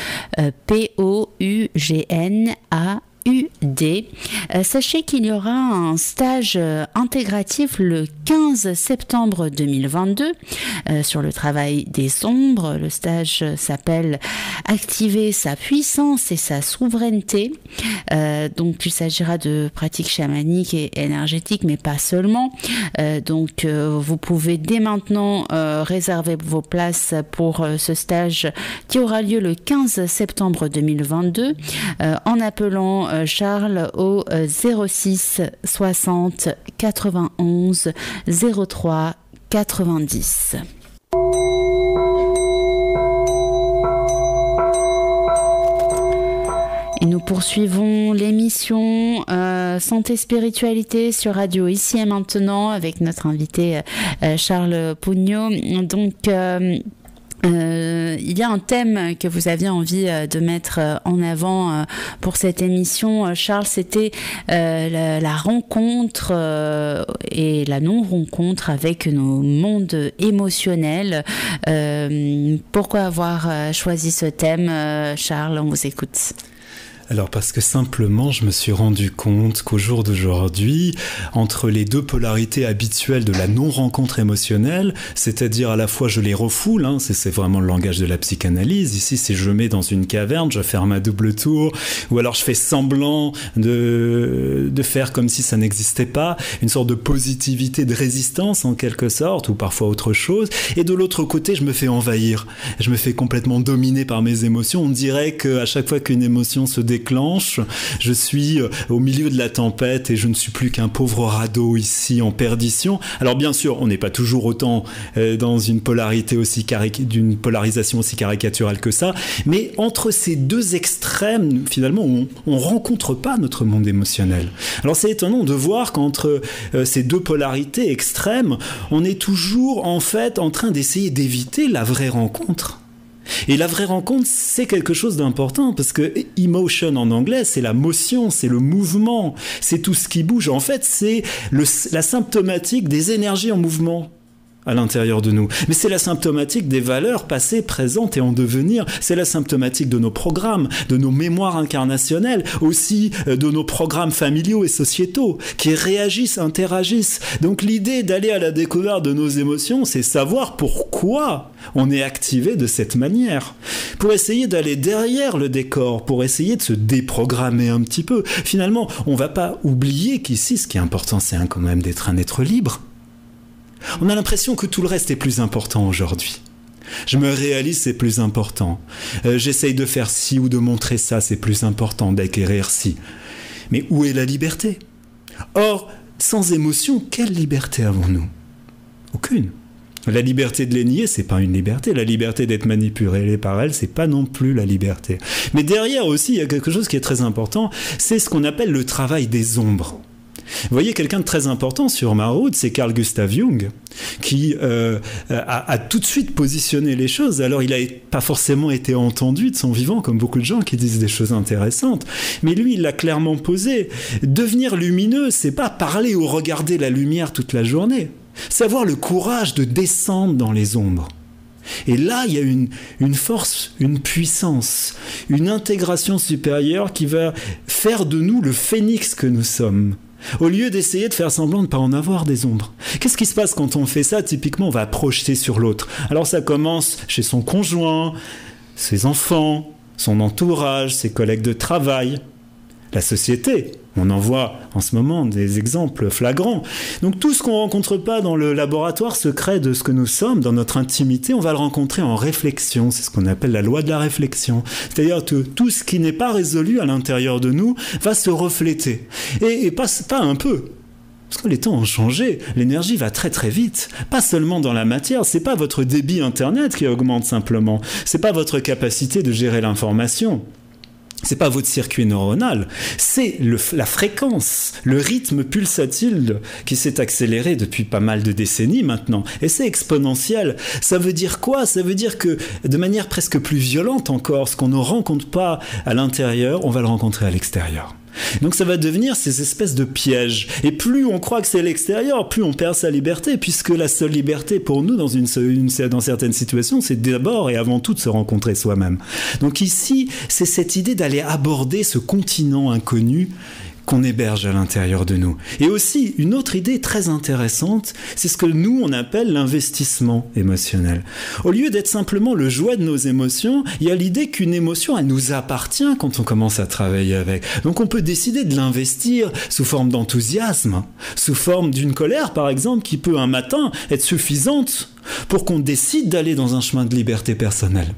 POUGNA UD. Sachez qu'il y aura un stage intégratif le 15 septembre 2022 sur le travail des ombres. Le stage s'appelle Activer sa puissance et sa souveraineté. Donc il s'agira de pratiques chamaniques et énergétiques, mais pas seulement. Donc vous pouvez dès maintenant réserver vos places pour ce stage qui aura lieu le 15 septembre 2022 en appelant Charles au 06 60 91 03 90. Et nous poursuivons l'émission Santé Spiritualité sur Radio Ici et Maintenant avec notre invité Charles Pugno. Donc il y a un thème que vous aviez envie de mettre en avant pour cette émission, Charles, c'était la rencontre et la non-rencontre avec nos mondes émotionnels. Pourquoi avoir choisi ce thème, Charles? On vous écoute. Alors parce que simplement je me suis rendu compte qu'au jour d'aujourd'hui, entre les deux polarités habituelles de la non-rencontre émotionnelle, c'est-à-dire à la fois je les refoule, c'est vraiment le langage de la psychanalyse, ici c'est je mets dans une caverne, je ferme à double tour, ou alors je fais semblant de faire comme si ça n'existait pas, une sorte de positivité, de résistance en quelque sorte, ou parfois autre chose, et de l'autre côté je me fais envahir, je me fais complètement dominer par mes émotions. On dirait qu'à chaque fois qu'une émotion se déclenche, je suis au milieu de la tempête et je ne suis plus qu'un pauvre radeau ici en perdition. Alors bien sûr, on n'est pas toujours autant dans une polarité d'une polarisation aussi caricaturale que ça, mais entre ces deux extrêmes, finalement, on rencontre pas notre monde émotionnel. Alors c'est étonnant de voir qu'entre ces deux polarités extrêmes, on est toujours en fait en train d'essayer d'éviter la vraie rencontre. Et la vraie rencontre, c'est quelque chose d'important parce que emotion en anglais, c'est la motion, c'est le mouvement, c'est tout ce qui bouge. En fait, c'est la symptomatique des énergies en mouvement à l'intérieur de nous. Mais c'est la symptomatique des valeurs passées, présentes et en devenir. C'est la symptomatique de nos programmes, de nos mémoires incarnationnelles, aussi de nos programmes familiaux et sociétaux qui réagissent, interagissent. Donc l'idée d'aller à la découverte de nos émotions, c'est savoir pourquoi on est activé de cette manière. Pour essayer d'aller derrière le décor, pour essayer de se déprogrammer un petit peu. Finalement, on ne va pas oublier qu'ici, ce qui est important, c'est quand même d'être un être libre. On a l'impression que tout le reste est plus important aujourd'hui. Je me réalise, c'est plus important. J'essaye de faire ci ou de montrer ça, c'est plus important d'acquérir ci. Mais où est la liberté ? Or, sans émotion, quelle liberté avons-nous ? Aucune. La liberté de les nier, c'est pas une liberté. La liberté d'être manipulé par elles, c'est pas non plus la liberté. Mais derrière aussi, il y a quelque chose qui est très important, c'est ce qu'on appelle le travail des ombres. Vous voyez, quelqu'un de très important sur ma route, c'est Carl Gustav Jung, qui a tout de suite positionné les choses. Alors, il n'a pas forcément été entendu de son vivant, comme beaucoup de gens qui disent des choses intéressantes. Mais lui, il l'a clairement posé. Devenir lumineux, c'est pas parler ou regarder la lumière toute la journée. C'est avoir le courage de descendre dans les ombres. Et là, il y a une force, une puissance, une intégration supérieure qui va faire de nous le phénix que nous sommes. Au lieu d'essayer de faire semblant de ne pas en avoir des ombres. Qu'est-ce qui se passe quand on fait ça? Typiquement, on va projeter sur l'autre. Alors ça commence chez son conjoint, ses enfants, son entourage, ses collègues de travail, la société. On en voit en ce moment des exemples flagrants. Donc tout ce qu'on ne rencontre pas dans le laboratoire secret de ce que nous sommes, dans notre intimité, on va le rencontrer en réflexion. C'est ce qu'on appelle la loi de la réflexion. C'est-à-dire que tout ce qui n'est pas résolu à l'intérieur de nous va se refléter. Et pas un peu. Parce que les temps ont changé, l'énergie va très très vite. Pas seulement dans la matière, c'est pas votre débit internet qui augmente simplement. C'est pas votre capacité de gérer l'information. C'est pas votre circuit neuronal, c'est la fréquence, le rythme pulsatile qui s'est accéléré depuis pas mal de décennies maintenant. Et c'est exponentiel. Ça veut dire quoi? Ça veut dire que de manière presque plus violente encore, ce qu'on ne rencontre pas à l'intérieur, on va le rencontrer à l'extérieur. Donc ça va devenir ces espèces de pièges. Et plus on croit que c'est l'extérieur, plus on perd sa liberté, puisque la seule liberté pour nous dans certaines situations, c'est d'abord et avant tout de se rencontrer soi-même. Donc ici, c'est cette idée d'aller aborder ce continent inconnu qu'on héberge à l'intérieur de nous. Et aussi, une autre idée très intéressante, c'est ce que nous, on appelle l'investissement émotionnel. Au lieu d'être simplement le jouet de nos émotions, il y a l'idée qu'une émotion, elle nous appartient quand on commence à travailler avec. Donc on peut décider de l'investir sous forme d'enthousiasme, sous forme d'une colère, par exemple, qui peut un matin être suffisante pour qu'on décide d'aller dans un chemin de liberté personnelle.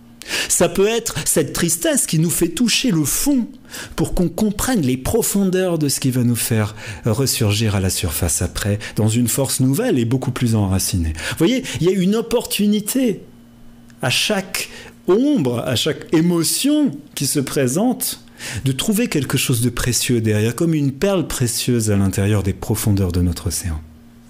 Ça peut être cette tristesse qui nous fait toucher le fond pour qu'on comprenne les profondeurs de ce qui va nous faire ressurgir à la surface après, dans une force nouvelle et beaucoup plus enracinée. Vous voyez, il y a une opportunité à chaque ombre, à chaque émotion qui se présente, de trouver quelque chose de précieux derrière, comme une perle précieuse à l'intérieur des profondeurs de notre océan.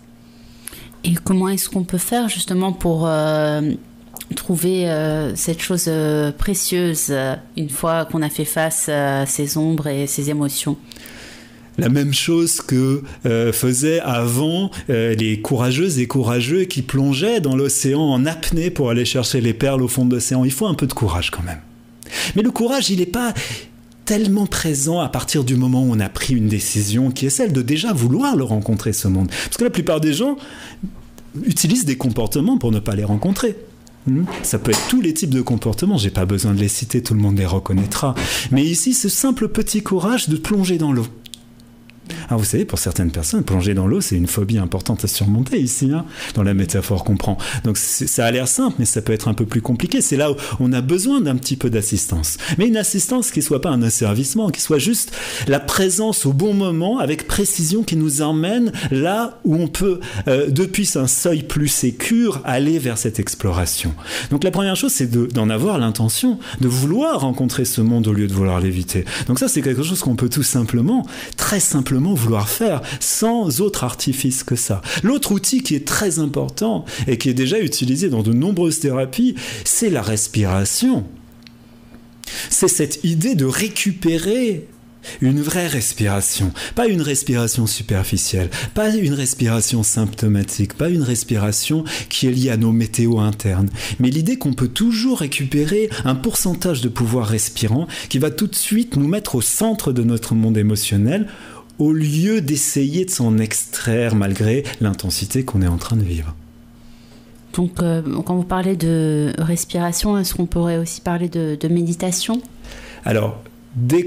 Et comment est-ce qu'on peut faire justement pour trouver cette chose précieuse une fois qu'on a fait face à ces ombres et ces émotions? La même chose que faisaient avant les courageuses et courageux qui plongeaient dans l'océan en apnée pour aller chercher les perles au fond de l'océan. Il faut un peu de courage quand même. Mais le courage, il n'est pas tellement présent à partir du moment où on a pris une décision qui est celle de déjà vouloir le rencontrer, ce monde. Parce que la plupart des gens utilisent des comportements pour ne pas les rencontrer. Ça peut être tous les types de comportements, j'ai pas besoin de les citer, tout le monde les reconnaîtra. Mais ici, ce simple petit courage de plonger dans l'eau. Alors vous savez, pour certaines personnes, plonger dans l'eau, c'est une phobie importante à surmonter ici, dans la métaphore qu'on prend. Donc ça a l'air simple, mais ça peut être un peu plus compliqué. C'est là où on a besoin d'un petit peu d'assistance. Mais une assistance qui ne soit pas un asservissement, qui soit juste la présence au bon moment, avec précision, qui nous emmène là où on peut, depuis un seuil plus sécure, aller vers cette exploration. Donc la première chose, c'est d'en avoir l'intention, de vouloir rencontrer ce monde au lieu de vouloir l'éviter. Donc ça, c'est quelque chose qu'on peut tout simplement, très simplement, vouloir faire sans autre artifice que ça. L'autre outil qui est très important et qui est déjà utilisé dans de nombreuses thérapies, c'est la respiration. C'est cette idée de récupérer une vraie respiration, pas une respiration superficielle, pas une respiration symptomatique, pas une respiration qui est liée à nos météos internes, mais l'idée qu'on peut toujours récupérer un pourcentage de pouvoir respirant qui va tout de suite nous mettre au centre de notre monde émotionnel, au lieu d'essayer de s'en extraire malgré l'intensité qu'on est en train de vivre. Donc, quand vous parlez de respiration, est-ce qu'on pourrait aussi parler de méditation ? Alors, dès qu'on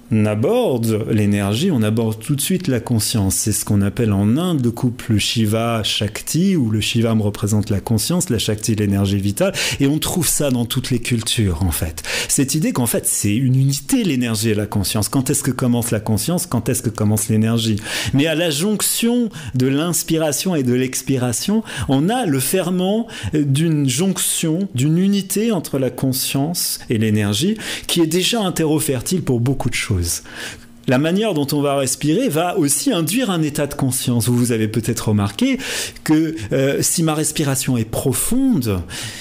aborde l'énergie, on aborde tout de suite la conscience. C'est ce qu'on appelle en Inde le couple Shiva-Shakti, où le Shiva me représente la conscience, la Shakti l'énergie vitale, et on trouve ça dans toutes les cultures en fait. Cette idée qu'en fait c'est une unité l'énergie et la conscience. Quand est-ce que commence la conscience? Quand est-ce que commence l'énergie? Mais à la jonction de l'inspiration et de l'expiration, on a le ferment d'une jonction, d'une unité entre la conscience et l'énergie, qui est déjà un terreau fertile pour beaucoup de choses. La manière dont on va respirer va aussi induire un état de conscience. Vous avez peut-être remarqué que si ma respiration est profonde,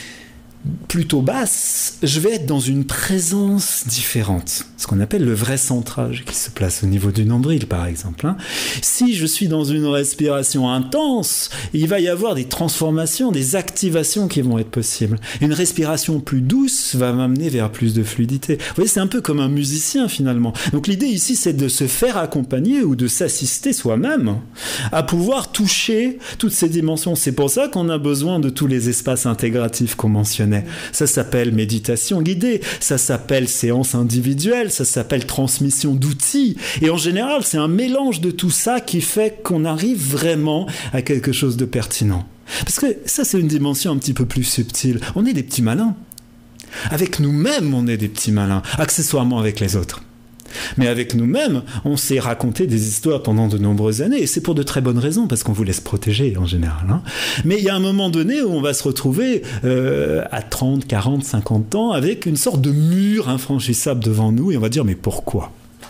plutôt basse, je vais être dans une présence différente, ce qu'on appelle le vrai centrage qui se place au niveau du nombril par exemple. Si je suis dans une respiration intense, il va y avoir des transformations, des activations qui vont être possibles. Une respiration plus douce va m'amener vers plus de fluidité. Vous voyez, c'est un peu comme un musicien finalement. Donc l'idée ici, c'est de se faire accompagner ou de s'assister soi-même à pouvoir toucher toutes ces dimensions. C'est pour ça qu'on a besoin de tous les espaces intégratifs qu'on mentionnait. Ça s'appelle méditation guidée, ça s'appelle séance individuelle, ça s'appelle transmission d'outils. Et en général, c'est un mélange de tout ça qui fait qu'on arrive vraiment à quelque chose de pertinent. Parce que ça, c'est une dimension un petit peu plus subtile. On est des petits malins. Avec nous-mêmes, on est des petits malins, accessoirement avec les autres. Mais avec nous-mêmes, on s'est raconté des histoires pendant de nombreuses années, et c'est pour de très bonnes raisons, parce qu'on voulait se protéger en général. Mais il y a un moment donné où on va se retrouver à 30, 40, 50 ans avec une sorte de mur infranchissable devant nous, et on va dire, mais pourquoi ?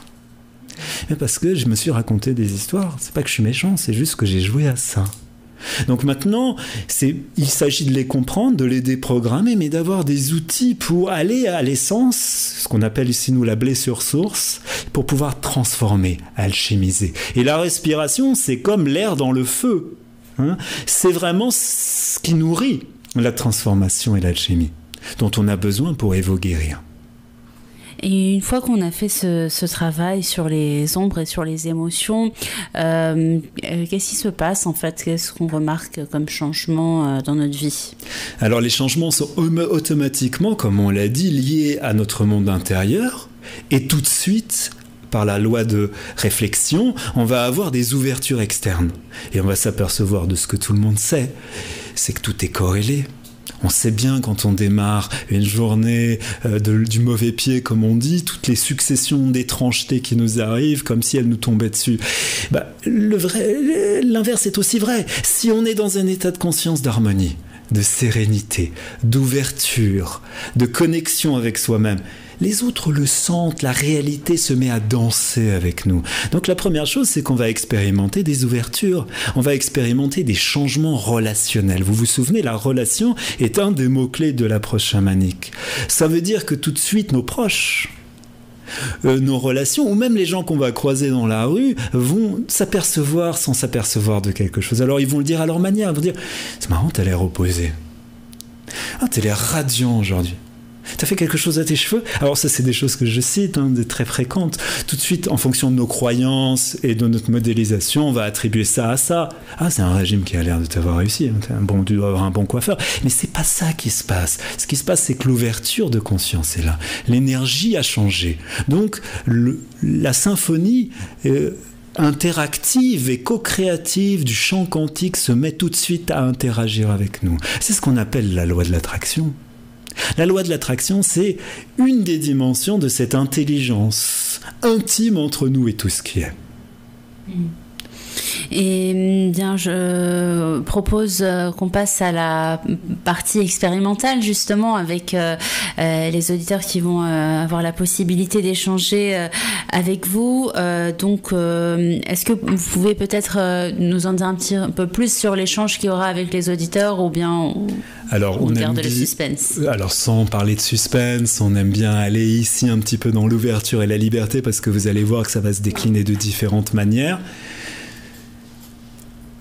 Mais parce que je me suis raconté des histoires. C'est pas que je suis méchant, c'est juste que j'ai joué à ça. Donc maintenant, il s'agit de les comprendre, de les déprogrammer, mais d'avoir des outils pour aller à l'essence, ce qu'on appelle ici nous la blessure source, pour pouvoir transformer, alchimiser. Et la respiration, c'est comme l'air dans le feu. C'est vraiment ce qui nourrit la transformation et l'alchimie, dont on a besoin pour évo-guérir. Et une fois qu'on a fait ce travail sur les ombres et sur les émotions, qu'est-ce qui se passe en fait? Qu'est-ce qu'on remarque comme changement dans notre vie? Alors les changements sont automatiquement, comme on l'a dit, liés à notre monde intérieur, et tout de suite, par la loi de réflexion, on va avoir des ouvertures externes. Et on va s'apercevoir de ce que tout le monde sait, c'est que tout est corrélé. On sait bien quand on démarre une journée du mauvais pied, comme on dit, toutes les successions d'étrangetés qui nous arrivent, comme si elles nous tombaient dessus. L'inverse est aussi vrai. Si on est dans un état de conscience d'harmonie, de sérénité, d'ouverture, de connexion avec soi-même, les autres le sentent, la réalité se met à danser avec nous. Donc la première chose, c'est qu'on va expérimenter des ouvertures, on va expérimenter des changements relationnels. Vous vous souvenez, la relation est un des mots-clés de l'approche chamanique. Ça veut dire que tout de suite, nos proches, nos relations, ou même les gens qu'on va croiser dans la rue, vont s'apercevoir sans s'apercevoir de quelque chose. Alors ils vont le dire à leur manière, ils vont dire « C'est marrant, t'as l'air reposé. Ah, t'as l'air radiant aujourd'hui. T'as fait quelque chose à tes cheveux ?» Alors ça, c'est des choses que je cite, des très fréquentes. Tout de suite, en fonction de nos croyances et de notre modélisation, on va attribuer ça à ça. Ah, c'est un régime qui a l'air de t'avoir réussi. Tu dois avoir un bon coiffeur. Mais c'est pas ça qui se passe. Ce qui se passe, c'est que l'ouverture de conscience est là. L'énergie a changé. Donc, la symphonie interactive et co-créative du champ quantique se met tout de suite à interagir avec nous. C'est ce qu'on appelle la loi de l'attraction. La loi de l'attraction, c'est une des dimensions de cette intelligence intime entre nous et tout ce qui est. Et bien, je propose qu'on passe à la partie expérimentale, justement, avec les auditeurs qui vont avoir la possibilité d'échanger avec vous. Donc, est-ce que vous pouvez peut-être nous en dire un petit peu plus sur l'échange qu'il y aura avec les auditeurs, ou bien on garde le suspense? Alors, sans parler de suspense, on aime bien aller ici un petit peu dans l'ouverture et la liberté, parce que vous allez voir que ça va se décliner de différentes manières.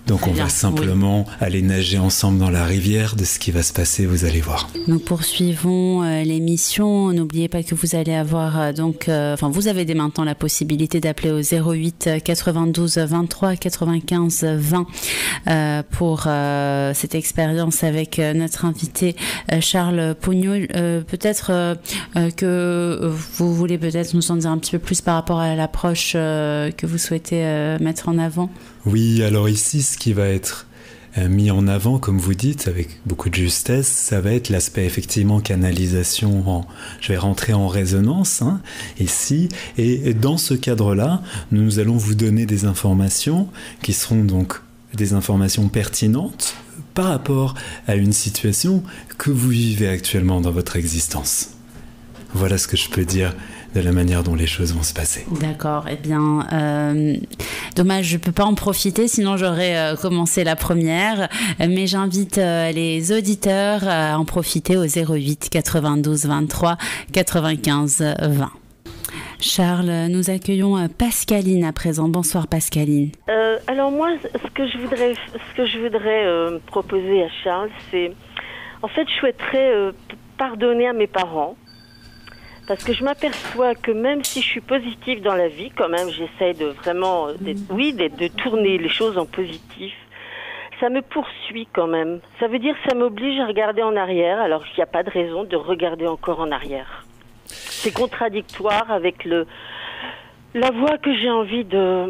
Donc on va simplement aller nager ensemble dans la rivière. De ce qui va se passer, vous allez voir. Nous poursuivons l'émission. N'oubliez pas que vous allez avoir vous avez dès maintenant la possibilité d'appeler au 08 92 23 95 20 pour cette expérience avec notre invité Charles Pougnol. Peut-être que vous voulez peut-être nous en dire un petit peu plus par rapport à l'approche que vous souhaitez mettre en avant. Oui, alors ici, ce qui va être mis en avant, comme vous dites, avec beaucoup de justesse, ça va être l'aspect effectivement canalisation. Je vais rentrer en résonance ici, et dans ce cadre-là, nous allons vous donner des informations qui seront donc des informations pertinentes par rapport à une situation que vous vivez actuellement dans votre existence. Voilà ce que je peux dire de la manière dont les choses vont se passer. D'accord, eh bien, dommage, je ne peux pas en profiter, sinon j'aurais commencé la première, mais j'invite les auditeurs à en profiter au 08 92 23 95 20. Charles, nous accueillons Pascaline à présent. Bonsoir Pascaline. Alors moi, ce que je voudrais proposer à Charles, c'est, en fait, je souhaiterais pardonner à mes parents. Parce que je m'aperçois que même si je suis positive dans la vie, quand même, j'essaie de vraiment, de tourner les choses en positif. Ça me poursuit quand même. Ça veut dire que ça m'oblige à regarder en arrière, alors qu'il n'y a pas de raison de regarder encore en arrière. C'est contradictoire avec la voie que j'ai envie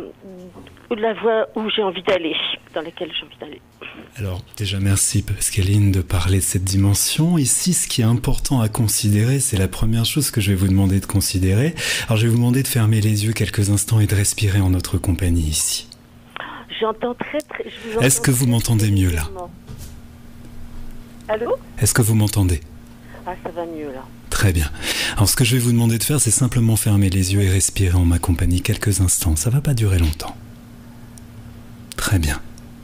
la voie où j'ai envie d'aller, dans laquelle j'ai envie d'aller. Alors, déjà merci Pascaline de parler de cette dimension. Ici, ce qui est important à considérer, c'est la première chose que je vais vous demander de considérer. Alors, je vais vous demander de fermer les yeux quelques instants et de respirer en notre compagnie ici. J'entends très... Est-ce que vous m'entendez mieux là ? Allô ? Est-ce que vous m'entendez ? Ah, ça va mieux là. Très bien. Alors, ce que je vais vous demander de faire, c'est simplement fermer les yeux et respirer en ma compagnie quelques instants. Ça ne va pas durer longtemps. Très bien.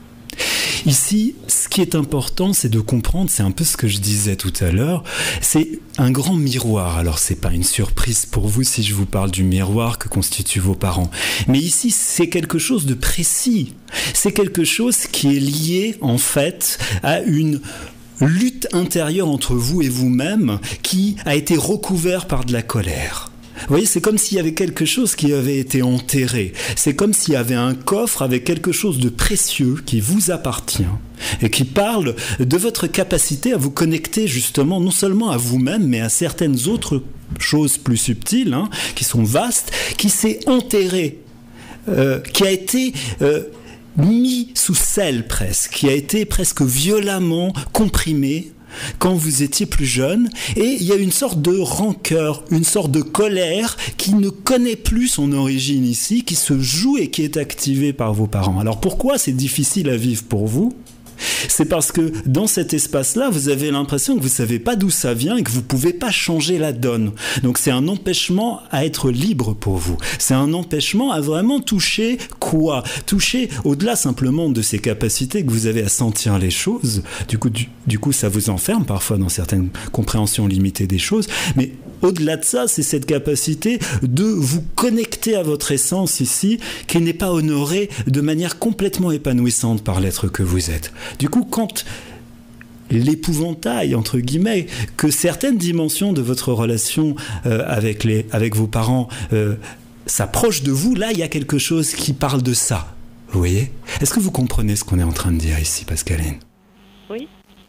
Ici, ce qui est important, c'est de comprendre, c'est un peu ce que je disais tout à l'heure, c'est un grand miroir. Alors, c'est pas une surprise pour vous si je vous parle du miroir que constituent vos parents. Mais ici, c'est quelque chose de précis. C'est quelque chose qui est lié, en fait, à une lutte intérieure entre vous et vous-même qui a été recouvert par de la colère. Vous voyez, c'est comme s'il y avait quelque chose qui avait été enterré. C'est comme s'il y avait un coffre avec quelque chose de précieux qui vous appartient et qui parle de votre capacité à vous connecter justement non seulement à vous-même, mais à certaines autres choses plus subtiles, qui sont vastes, qui s'est enterré, qui a été... mis sous scelle presque, qui a été presque violemment comprimé quand vous étiez plus jeune, et il y a une sorte de rancœur, une sorte de colère qui ne connaît plus son origine ici, qui se joue et qui est activée par vos parents. Alors pourquoi c'est difficile à vivre pour vous ? C'est parce que dans cet espace-là, vous avez l'impression que vous ne savez pas d'où ça vient et que vous ne pouvez pas changer la donne. Donc c'est un empêchement à être libre pour vous. C'est un empêchement à vraiment toucher quoi ? Toucher au-delà simplement de ces capacités que vous avez à sentir les choses. Du coup, ça vous enferme parfois dans certaines compréhensions limitées des choses. Mais au-delà de ça, c'est cette capacité de vous connecter à votre essence ici, qui n'est pas honorée de manière complètement épanouissante par l'être que vous êtes. Du coup, quand l'épouvantail, entre guillemets, que certaines dimensions de votre relation avec vos parents s'approchent de vous, là, il y a quelque chose qui parle de ça. Vous voyez ? Est-ce que vous comprenez ce qu'on est en train de dire ici, Pascaline ? Oui.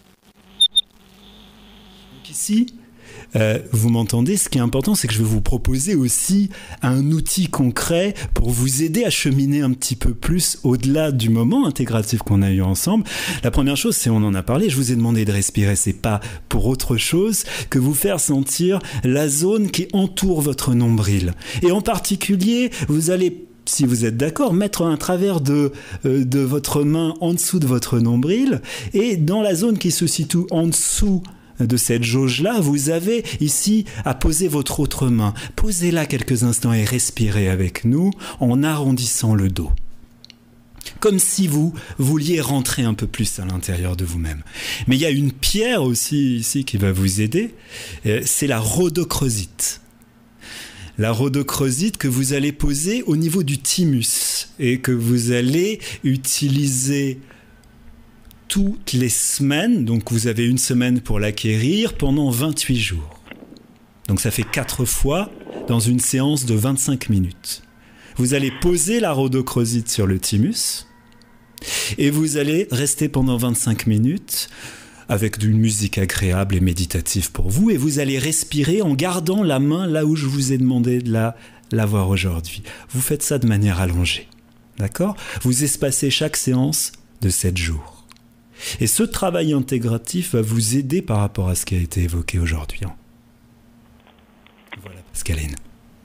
Donc ici... vous m'entendez, ce qui est important, c'est que je vais vous proposer aussi un outil concret pour vous aider à cheminer un petit peu plus au-delà du moment intégratif qu'on a eu ensemble. La première chose, c'est, on en a parlé, je vous ai demandé de respirer, c'est pas pour autre chose que vous faire sentir la zone qui entoure votre nombril. Et en particulier, vous allez, si vous êtes d'accord, mettre un travers de votre main en dessous de votre nombril, et dans la zone qui se situe en dessous de cette jauge-là, vous avez ici à poser votre autre main. Posez-la quelques instants et respirez avec nous en arrondissant le dos. Comme si vous vouliez rentrer un peu plus à l'intérieur de vous-même. Mais il y a une pierre aussi ici qui va vous aider, c'est la rhodochrosite. La rhodochrosite que vous allez poser au niveau du thymus. et que vous allez utiliser toutes les semaines. Donc vous avez une semaine pour l'acquérir pendant 28 jours. Donc ça fait 4 fois dans une séance de 25 minutes. Vous allez poser la rhodochrosite sur le thymus et vous allez rester pendant 25 minutes avec une musique agréable et méditative pour vous, et vous allez respirer en gardant la main là où je vous ai demandé de l'avoir aujourd'hui. Vous faites ça de manière allongée, d'accord ? Vous espacez chaque séance de 7 jours. Et ce travail intégratif va vous aider par rapport à ce qui a été évoqué aujourd'hui. Voilà, Pascaline.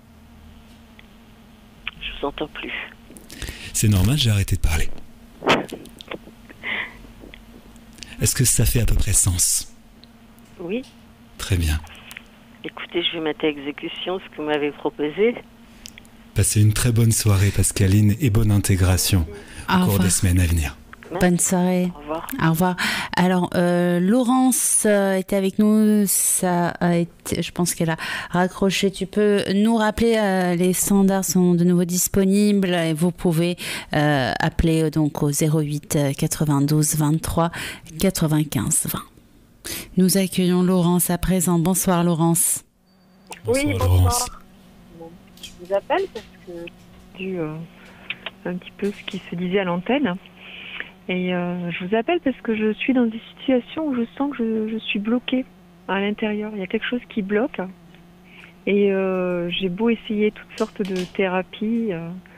Je vous entends plus. C'est normal, j'ai arrêté de parler. Est-ce que ça fait à peu près sens ? Oui. Très bien. Écoutez, je vais mettre à exécution ce que vous m'avez proposé. Passez une très bonne soirée, Pascaline, et bonne intégration au cours des semaines à venir. Bonne soirée. Au revoir. Au revoir. Alors, Laurence était avec nous. Ça a été, je pense qu'elle a raccroché. Tu peux nous rappeler, les standards sont de nouveau disponibles et vous pouvez appeler donc au 08 92 23 95 20. Nous accueillons Laurence à présent. Bonsoir Laurence. Oui, bonsoir Laurence. Bon, je vous appelle parce que vu un petit peu ce qui se disait à l'antenne. Et je vous appelle parce que je suis dans des situations où je sens que je suis bloquée à l'intérieur. Il y a quelque chose qui bloque. Et j'ai beau essayer toutes sortes de thérapies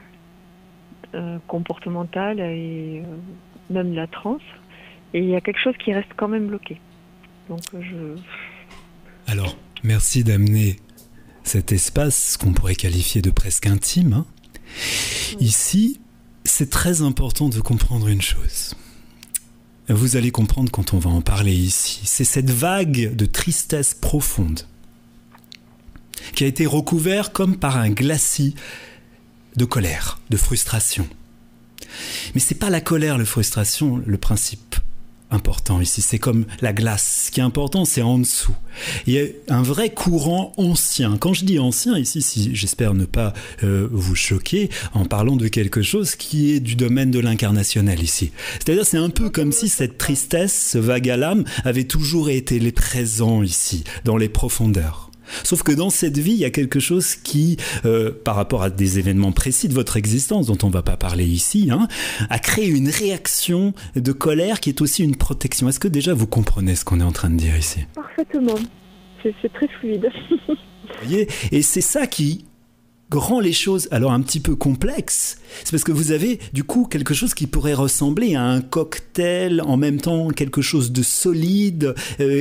comportementales et même de la transe. Et il y a quelque chose qui reste quand même bloqué. Donc Alors, merci d'amener cet espace qu'on pourrait qualifier de presque intime. Hein. Oui. Ici, c'est très important de comprendre une chose. Vous allez comprendre quand on va en parler ici. C'est cette vague de tristesse profonde qui a été recouverte comme par un glacis de colère, de frustration. Mais c'est pas la colère, la frustration, le principe important ici. C'est comme la glace. Ce qui est important, c'est en dessous. Il y a un vrai courant ancien. Quand je dis ancien ici, si j'espère ne pas vous choquer en parlant de quelque chose qui est du domaine de l'incarnationnel ici. C'est-à-dire, c'est un peu comme si cette tristesse, ce vague à l'âme, avait toujours été présent ici, dans les profondeurs. Sauf que dans cette vie, il y a quelque chose qui, par rapport à des événements précis de votre existence, dont on ne va pas parler ici, hein, a créé une réaction de colère qui est aussi une protection. Est-ce que déjà vous comprenez ce qu'on est en train de dire ici ? Parfaitement. C'est très fluide. Vous voyez ? Et c'est ça qui rend les choses alors un petit peu complexes. C'est parce que vous avez du coup quelque chose qui pourrait ressembler à un cocktail, en même temps quelque chose de solide,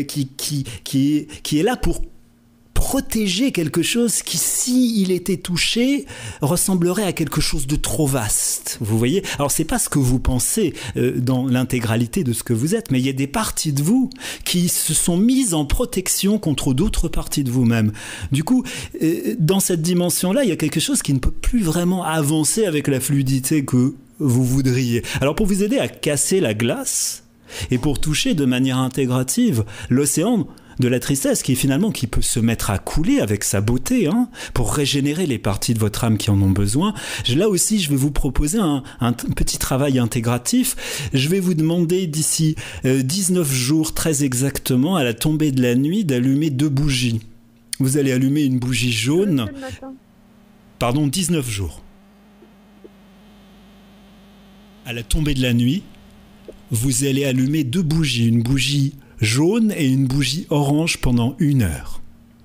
qui est là pour protéger quelque chose qui, s'il était touché, ressemblerait à quelque chose de trop vaste. Vous voyez ? Alors, c'est pas ce que vous pensez dans l'intégralité de ce que vous êtes, mais il y a des parties de vous qui se sont mises en protection contre d'autres parties de vous-même. Du coup, dans cette dimension-là, il y a quelque chose qui ne peut plus vraiment avancer avec la fluidité que vous voudriez. Alors, pour vous aider à casser la glace et pour toucher de manière intégrative l'océan de la tristesse qui peut se mettre à couler avec sa beauté, hein, pour régénérer les parties de votre âme qui en ont besoin. Là aussi, je vais vous proposer un petit travail intégratif. Je vais vous demander d'ici 19 jours, très exactement, à la tombée de la nuit, d'allumer 2 bougies. Vous allez allumer une bougie jaune. 19 jours. À la tombée de la nuit, vous allez allumer 2 bougies. Une bougie jaune et une bougie orange pendant 1 heure.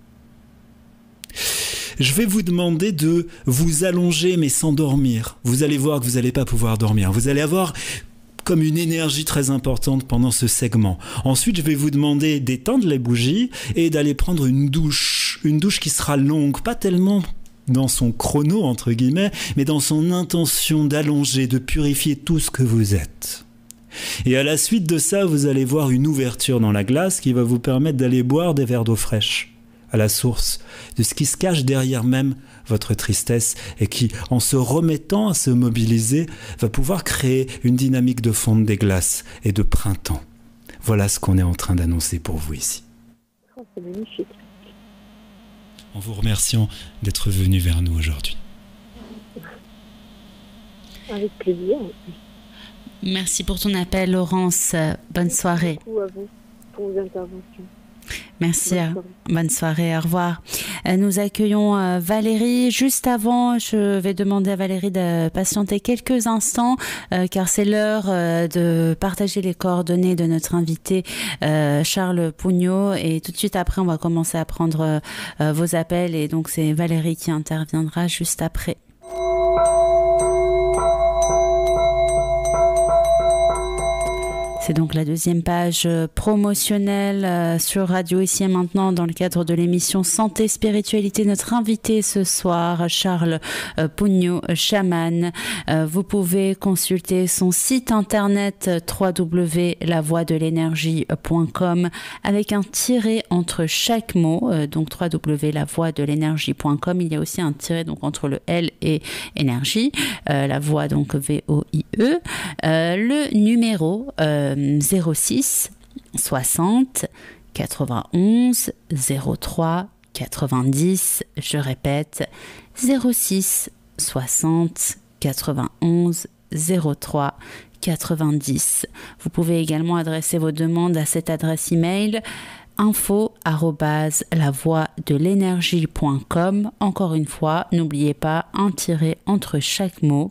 Je vais vous demander de vous allonger mais sans dormir. Vous allez voir que vous n'allez pas pouvoir dormir. Vous allez avoir comme une énergie très importante pendant ce segment. Ensuite, je vais vous demander d'éteindre les bougies et d'aller prendre une douche. Une douche qui sera longue, pas tellement dans son chrono, entre guillemets, mais dans son intention d'allonger, de purifier tout ce que vous êtes. Et à la suite de ça, vous allez voir une ouverture dans la glace qui va vous permettre d'aller boire des verres d'eau fraîche à la source de ce qui se cache derrière même votre tristesse et qui, en se remettant à se mobiliser, va pouvoir créer une dynamique de fonte des glaces et de printemps. Voilà ce qu'on est en train d'annoncer pour vous ici. Oh, c'est magnifique. En vous remerciant d'être venu vers nous aujourd'hui. Avec plaisir. Merci pour ton appel, Laurence. Bonne soirée. Merci beaucoup à vous pour vos interventions. Merci, bonne soirée, au revoir. Nous accueillons Valérie. Juste avant, je vais demander à Valérie de patienter quelques instants car c'est l'heure de partager les coordonnées de notre invité Charles Pougnot, et tout de suite après on va commencer à prendre vos appels, et donc c'est Valérie qui interviendra juste après. C'est donc la deuxième page promotionnelle sur Radio Ici et Maintenant dans le cadre de l'émission Santé Spiritualité. Notre invité ce soir, Charles Pougnot, chaman. Vous pouvez consulter son site internet www.lavoidelénergie.com avec un tiret entre chaque mot, donc www.lavoidelénergie.com. Il y a aussi un tiret donc entre le L et énergie, la voix donc VOIE. Le numéro 06 60 91 03 90, je répète 06 60 91 03 90. Vous pouvez également adresser vos demandes à cette adresse email info@lavoidelénergie.com. Encore une fois, n'oubliez pas un tiret entre chaque mot.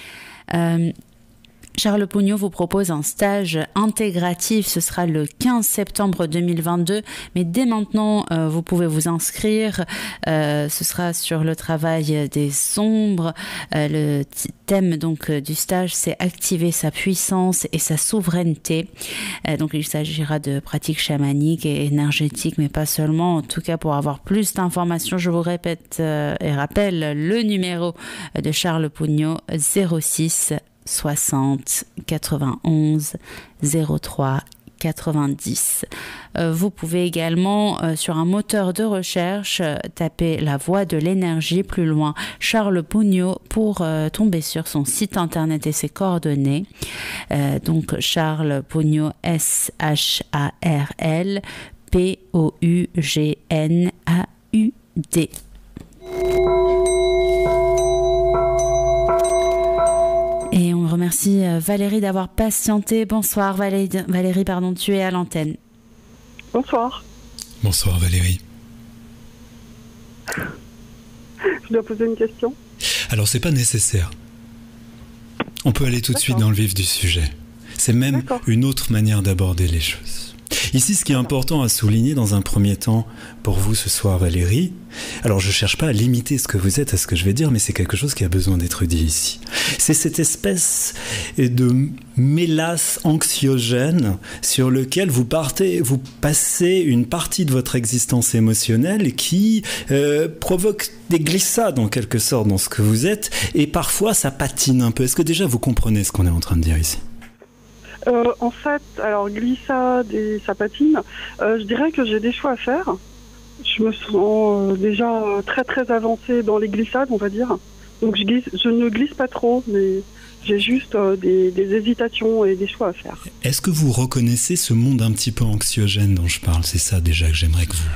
Charles Pougnot vous propose un stage intégratif, ce sera le 15 septembre 2022, mais dès maintenant vous pouvez vous inscrire, ce sera sur le travail des ombres. Le thème donc du stage, c'est activer sa puissance et sa souveraineté. Donc il s'agira de pratiques chamaniques et énergétiques, mais pas seulement. En tout cas, pour avoir plus d'informations, je vous répète et rappelle le numéro de Charles Pougnot, 06 60 91 03 90. Vous pouvez également sur un moteur de recherche taper la voix de l'énergie, plus loin Charles Pougnot, pour tomber sur son site internet et ses coordonnées. Donc Charles Pougnot, SHARL POUGNAUD. Et on remercie Valérie d'avoir patienté. Bonsoir Valérie, tu es à l'antenne. Bonsoir. Bonsoir Valérie. Je dois poser une question? Alors c'est pas nécessaire. On peut aller tout de suite dans le vif du sujet. C'est même une autre manière d'aborder les choses. Ici, ce qui est important à souligner dans un premier temps pour vous ce soir, Valérie, alors je ne cherche pas à limiter ce que vous êtes à ce que je vais dire, mais c'est quelque chose qui a besoin d'être dit ici. C'est cette espèce de mélasse anxiogène sur lequel vous passez une partie de votre existence émotionnelle qui provoque des glissades en quelque sorte dans ce que vous êtes, et parfois ça patine un peu. Est-ce que déjà vous comprenez ce qu'on est en train de dire ici ? En fait, alors glissade et ça patine, je dirais que j'ai des choix à faire. Je me sens déjà très très avancée dans les glissades, on va dire. Donc je ne glisse pas trop, mais j'ai juste des hésitations et des choix à faire. Est-ce que vous reconnaissez ce monde un petit peu anxiogène dont je parle? C'est ça déjà que j'aimerais que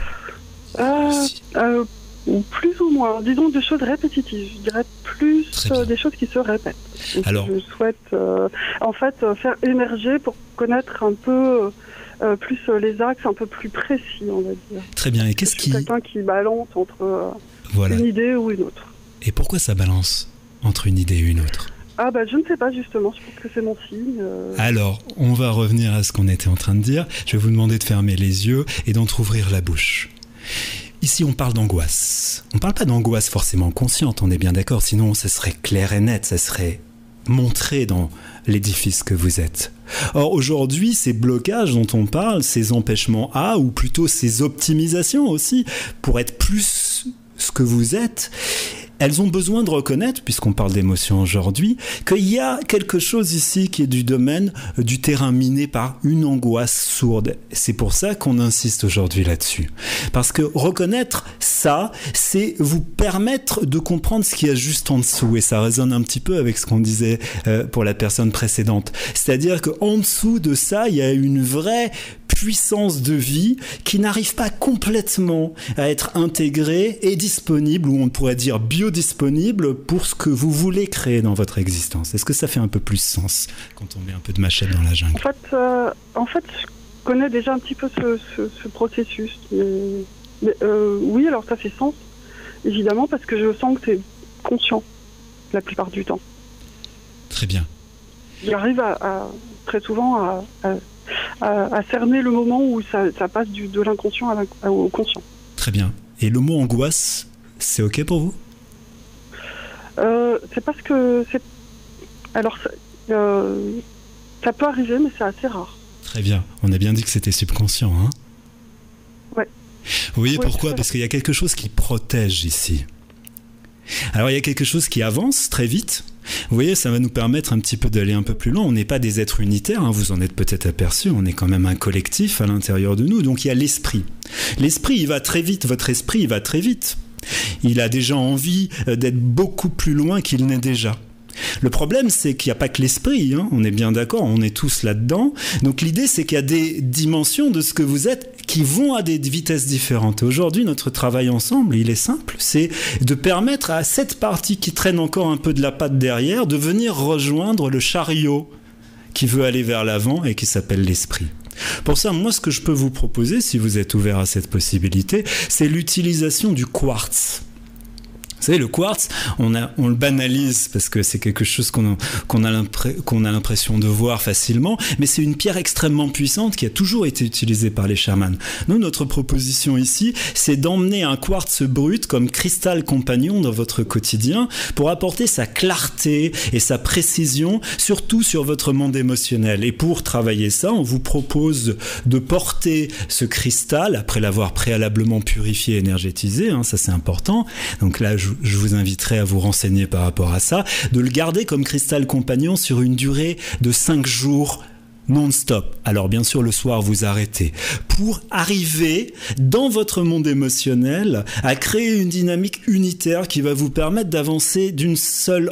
vous... Plus ou moins, disons des choses répétitives. Je dirais plus des choses qui se répètent. Donc, alors, je souhaite faire émerger pour connaître un peu plus les axes un peu plus précis, on va dire. Très bien. Et qu'est-ce qui... quelqu'un qui balance entre une idée ou une autre. Et pourquoi ça balance entre une idée et une autre? Je ne sais pas justement, je pense que c'est mon signe. Alors, on va revenir à ce qu'on était en train de dire. Je vais vous demander de fermer les yeux et d'entrouvrir la bouche. Ici, on parle d'angoisse. On ne parle pas d'angoisse forcément consciente, on est bien d'accord, sinon ce serait clair et net, ça serait montré dans l'édifice que vous êtes. Or, aujourd'hui, ces blocages dont on parle, ces empêchements ou plutôt ces optimisations aussi, pour être plus ce que vous êtes, elles ont besoin de reconnaître, puisqu'on parle d'émotions aujourd'hui, qu'il y a quelque chose ici qui est du domaine du terrain miné par une angoisse sourde. C'est pour ça qu'on insiste aujourd'hui là-dessus. Parce que reconnaître ça, c'est vous permettre de comprendre ce qu'il y a juste en dessous. Et ça résonne un petit peu avec ce qu'on disait pour la personne précédente. C'est-à-dire qu'en dessous de ça, il y a une vraie puissance de vie qui n'arrive pas complètement à être intégrée et disponible, ou on pourrait dire biodisponible, pour ce que vous voulez créer dans votre existence. Est-ce que ça fait un peu plus sens quand on met un peu de machette dans la jungle? En fait, je connais déjà un petit peu ce processus. Mais, oui, alors ça fait sens, évidemment, parce que je sens que c'est conscient la plupart du temps. Très bien. J'arrive très souvent à cerner le moment où ça passe de l'inconscient au conscient. Très bien. Et le mot angoisse, c'est OK pour vous? C'est parce que c'est... Alors, ça peut arriver, mais c'est assez rare. Très bien. On a bien dit que c'était subconscient, hein? Ouais. Vous voyez pourquoi? Parce qu'il y a quelque chose qui protège ici. Alors il y a quelque chose qui avance très vite. Vous voyez, ça va nous permettre un petit peu d'aller un peu plus loin. On n'est pas des êtres unitaires, hein, vous en êtes peut-être aperçu, on est quand même un collectif à l'intérieur de nous. Donc il y a l'esprit. L'esprit, il va très vite, votre esprit, il va très vite. Il a déjà envie d'être beaucoup plus loin qu'il n'est déjà. Le problème, c'est qu'il n'y a pas que l'esprit, hein, on est bien d'accord, on est tous là-dedans. Donc l'idée, c'est qu'il y a des dimensions de ce que vous êtes qui vont à des vitesses différentes. Aujourd'hui, notre travail ensemble, il est simple, c'est de permettre à cette partie qui traîne encore un peu de la patte derrière de venir rejoindre le chariot qui veut aller vers l'avant et qui s'appelle l'esprit. Pour ça, moi, ce que je peux vous proposer, si vous êtes ouvert à cette possibilité, c'est l'utilisation du quartz. Vous savez, le quartz, on le banalise parce que c'est quelque chose qu'on a l'impression de voir facilement, mais c'est une pierre extrêmement puissante qui a toujours été utilisée par les chamans. Nous, notre proposition ici, c'est d'emmener un quartz brut comme cristal compagnon dans votre quotidien pour apporter sa clarté et sa précision, surtout sur votre monde émotionnel. Et pour travailler ça, on vous propose de porter ce cristal, après l'avoir préalablement purifié et énergétisé, hein, ça c'est important. Donc là, je vous inviterai à vous renseigner par rapport à ça, de le garder comme cristal compagnon sur une durée de 5 jours non-stop. Alors bien sûr, le soir, vous arrêtez pour arriver dans votre monde émotionnel à créer une dynamique unitaire qui va vous permettre d'avancer d'une seule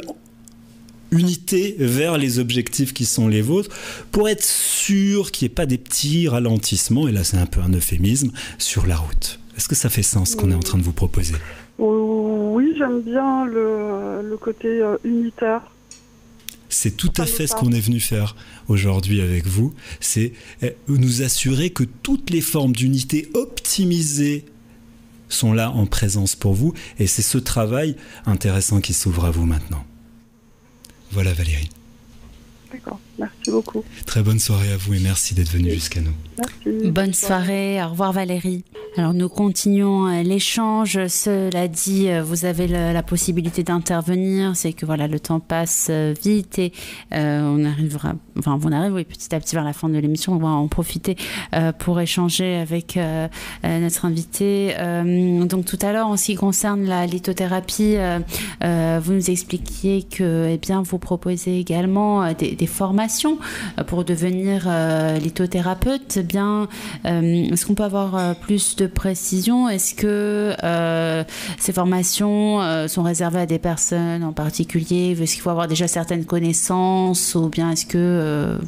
unité vers les objectifs qui sont les vôtres, pour être sûr qu'il n'y ait pas des petits ralentissements, et là c'est un peu un euphémisme, sur la route. Est-ce que ça fait sens ce qu'on est en train de vous proposer ? Oui, j'aime bien le côté unitaire. C'est tout à fait ce qu'on est venu faire aujourd'hui avec vous, c'est nous assurer que toutes les formes d'unité optimisées sont là en présence pour vous, et c'est ce travail intéressant qui s'ouvre à vous maintenant. Voilà Valérie. D'accord, merci beaucoup. Très bonne soirée à vous et merci d'être venue jusqu'à nous. Merci. Bonne soirée, au revoir Valérie. Alors nous continuons l'échange. Cela dit, vous avez la possibilité d'intervenir. C'est que voilà, le temps passe vite et on arrivera petit à petit vers la fin de l'émission. On va en profiter pour échanger avec notre invité. Donc tout à l'heure, en ce qui concerne la lithothérapie, vous nous expliquiez que vous proposez également des formations pour devenir lithothérapeute. Est-ce qu'on peut avoir plus de précision? Est-ce que ces formations sont réservées à des personnes en particulier? Est-ce qu'il faut avoir déjà certaines connaissances, ou bien est-ce que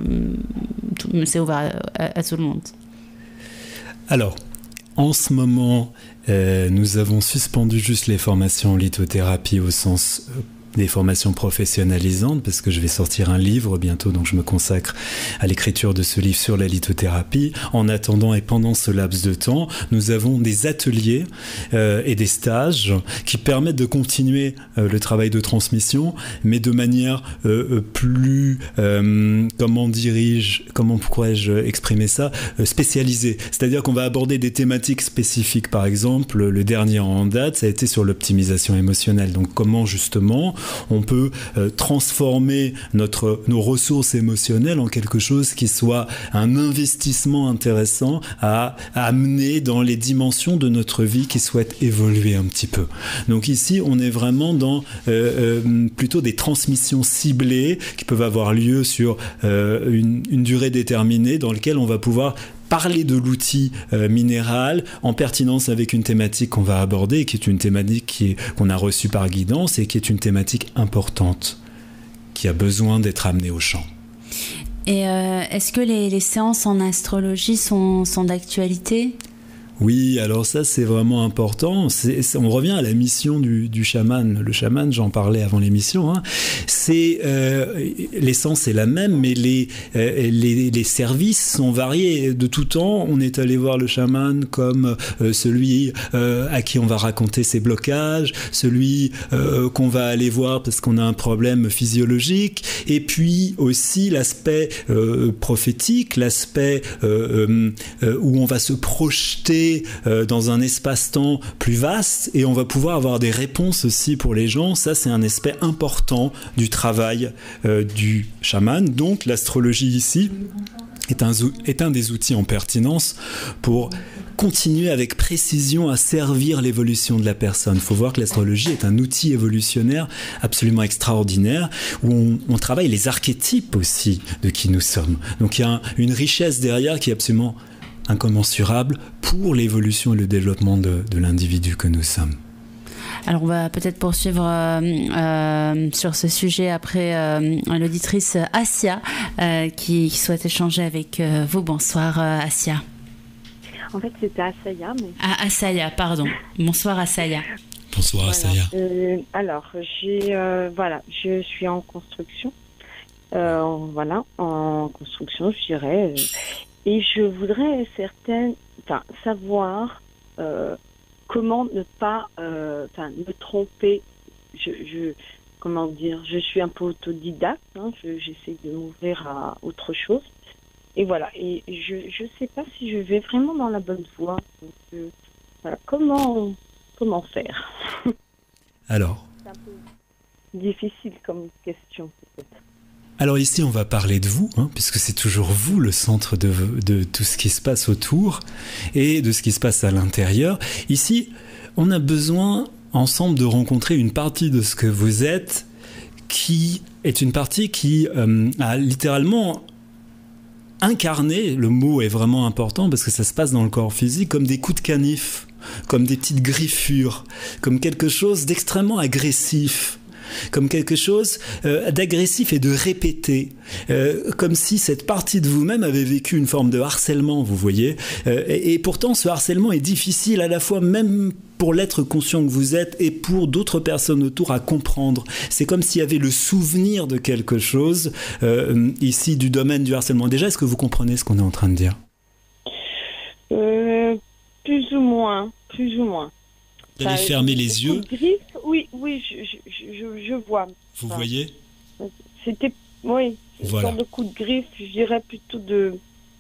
c'est ouvert à tout le monde? Alors, en ce moment, nous avons suspendu juste les formations en lithothérapie au sens des formations professionnalisantes, parce que je vais sortir un livre bientôt, donc je me consacre à l'écriture de ce livre sur la lithothérapie. En attendant et pendant ce laps de temps, nous avons des ateliers et des stages qui permettent de continuer le travail de transmission, mais de manière plus, comment pourrais-je exprimer ça, spécialisée. C'est-à-dire qu'on va aborder des thématiques spécifiques. Par exemple, le dernier en date, ça a été sur l'optimisation émotionnelle. Donc comment justement on peut transformer nos ressources émotionnelles en quelque chose qui soit un investissement intéressant à amener dans les dimensions de notre vie qui souhaitent évoluer un petit peu. Donc ici, on est vraiment dans plutôt des transmissions ciblées qui peuvent avoir lieu sur une durée déterminée, dans laquelle on va pouvoir parler de l'outil minéral en pertinence avec une thématique qu'on va aborder, qui est une thématique qu'on a reçue par guidance et qui est une thématique importante, qui a besoin d'être amenée au champ. Et est-ce que les séances en astrologie sont d'actualité ? Oui, alors ça c'est vraiment important. On revient à la mission du chaman. Le chaman, j'en parlais avant l'émission. L'essence est la même, mais les services sont variés. De tout temps, on est allé voir le chaman comme celui à qui on va raconter ses blocages, celui qu'on va aller voir parce qu'on a un problème physiologique, et puis aussi l'aspect prophétique, l'aspect où on va se projeter dans un espace-temps plus vaste, et on va pouvoir avoir des réponses aussi pour les gens. Ça, c'est un aspect important du travail du chaman. Donc l'astrologie ici est un des outils en pertinence pour continuer avec précision à servir l'évolution de la personne. Il faut voir que l'astrologie est un outil évolutionnaire absolument extraordinaire, où on travaille les archétypes aussi de qui nous sommes. Donc il y a une richesse derrière qui est absolument incommensurable pour l'évolution et le développement de l'individu que nous sommes. Alors on va peut-être poursuivre sur ce sujet après l'auditrice Assia qui souhaite échanger avec vous. Bonsoir Assia. En fait c'était Asaya. Asaya, pardon. Bonsoir Asaya. Bonsoir Asaya. Alors je suis en construction. En construction je dirais. Et je voudrais savoir comment ne pas me tromper. Je suis un peu autodidacte, j'essaie de m'ouvrir à autre chose. Et voilà, et je ne sais pas si je vais vraiment dans la bonne voie. Donc, comment faire? Alors, c'est un peu difficile comme question peut-être. Alors ici, on va parler de vous, puisque c'est toujours vous le centre de tout ce qui se passe autour et de ce qui se passe à l'intérieur. Ici, on a besoin ensemble de rencontrer une partie de ce que vous êtes, qui est une partie qui a littéralement incarné, le mot est vraiment important parce que ça se passe dans le corps physique, comme des coups de canif, comme des petites griffures, comme quelque chose d'extrêmement agressif, comme quelque chose d'agressif et de répété, comme si cette partie de vous-même avait vécu une forme de harcèlement, vous voyez, et pourtant ce harcèlement est difficile à la fois même pour l'être conscient que vous êtes et pour d'autres personnes autour à comprendre. C'est comme s'il y avait le souvenir de quelque chose ici du domaine du harcèlement. Déjà, est-ce que vous comprenez ce qu'on est en train de dire ? Plus ou moins. Vous allez fermer les yeux. Oui, je vois. Vous voyez ? C'était, une sorte de coup de griffe, je dirais plutôt de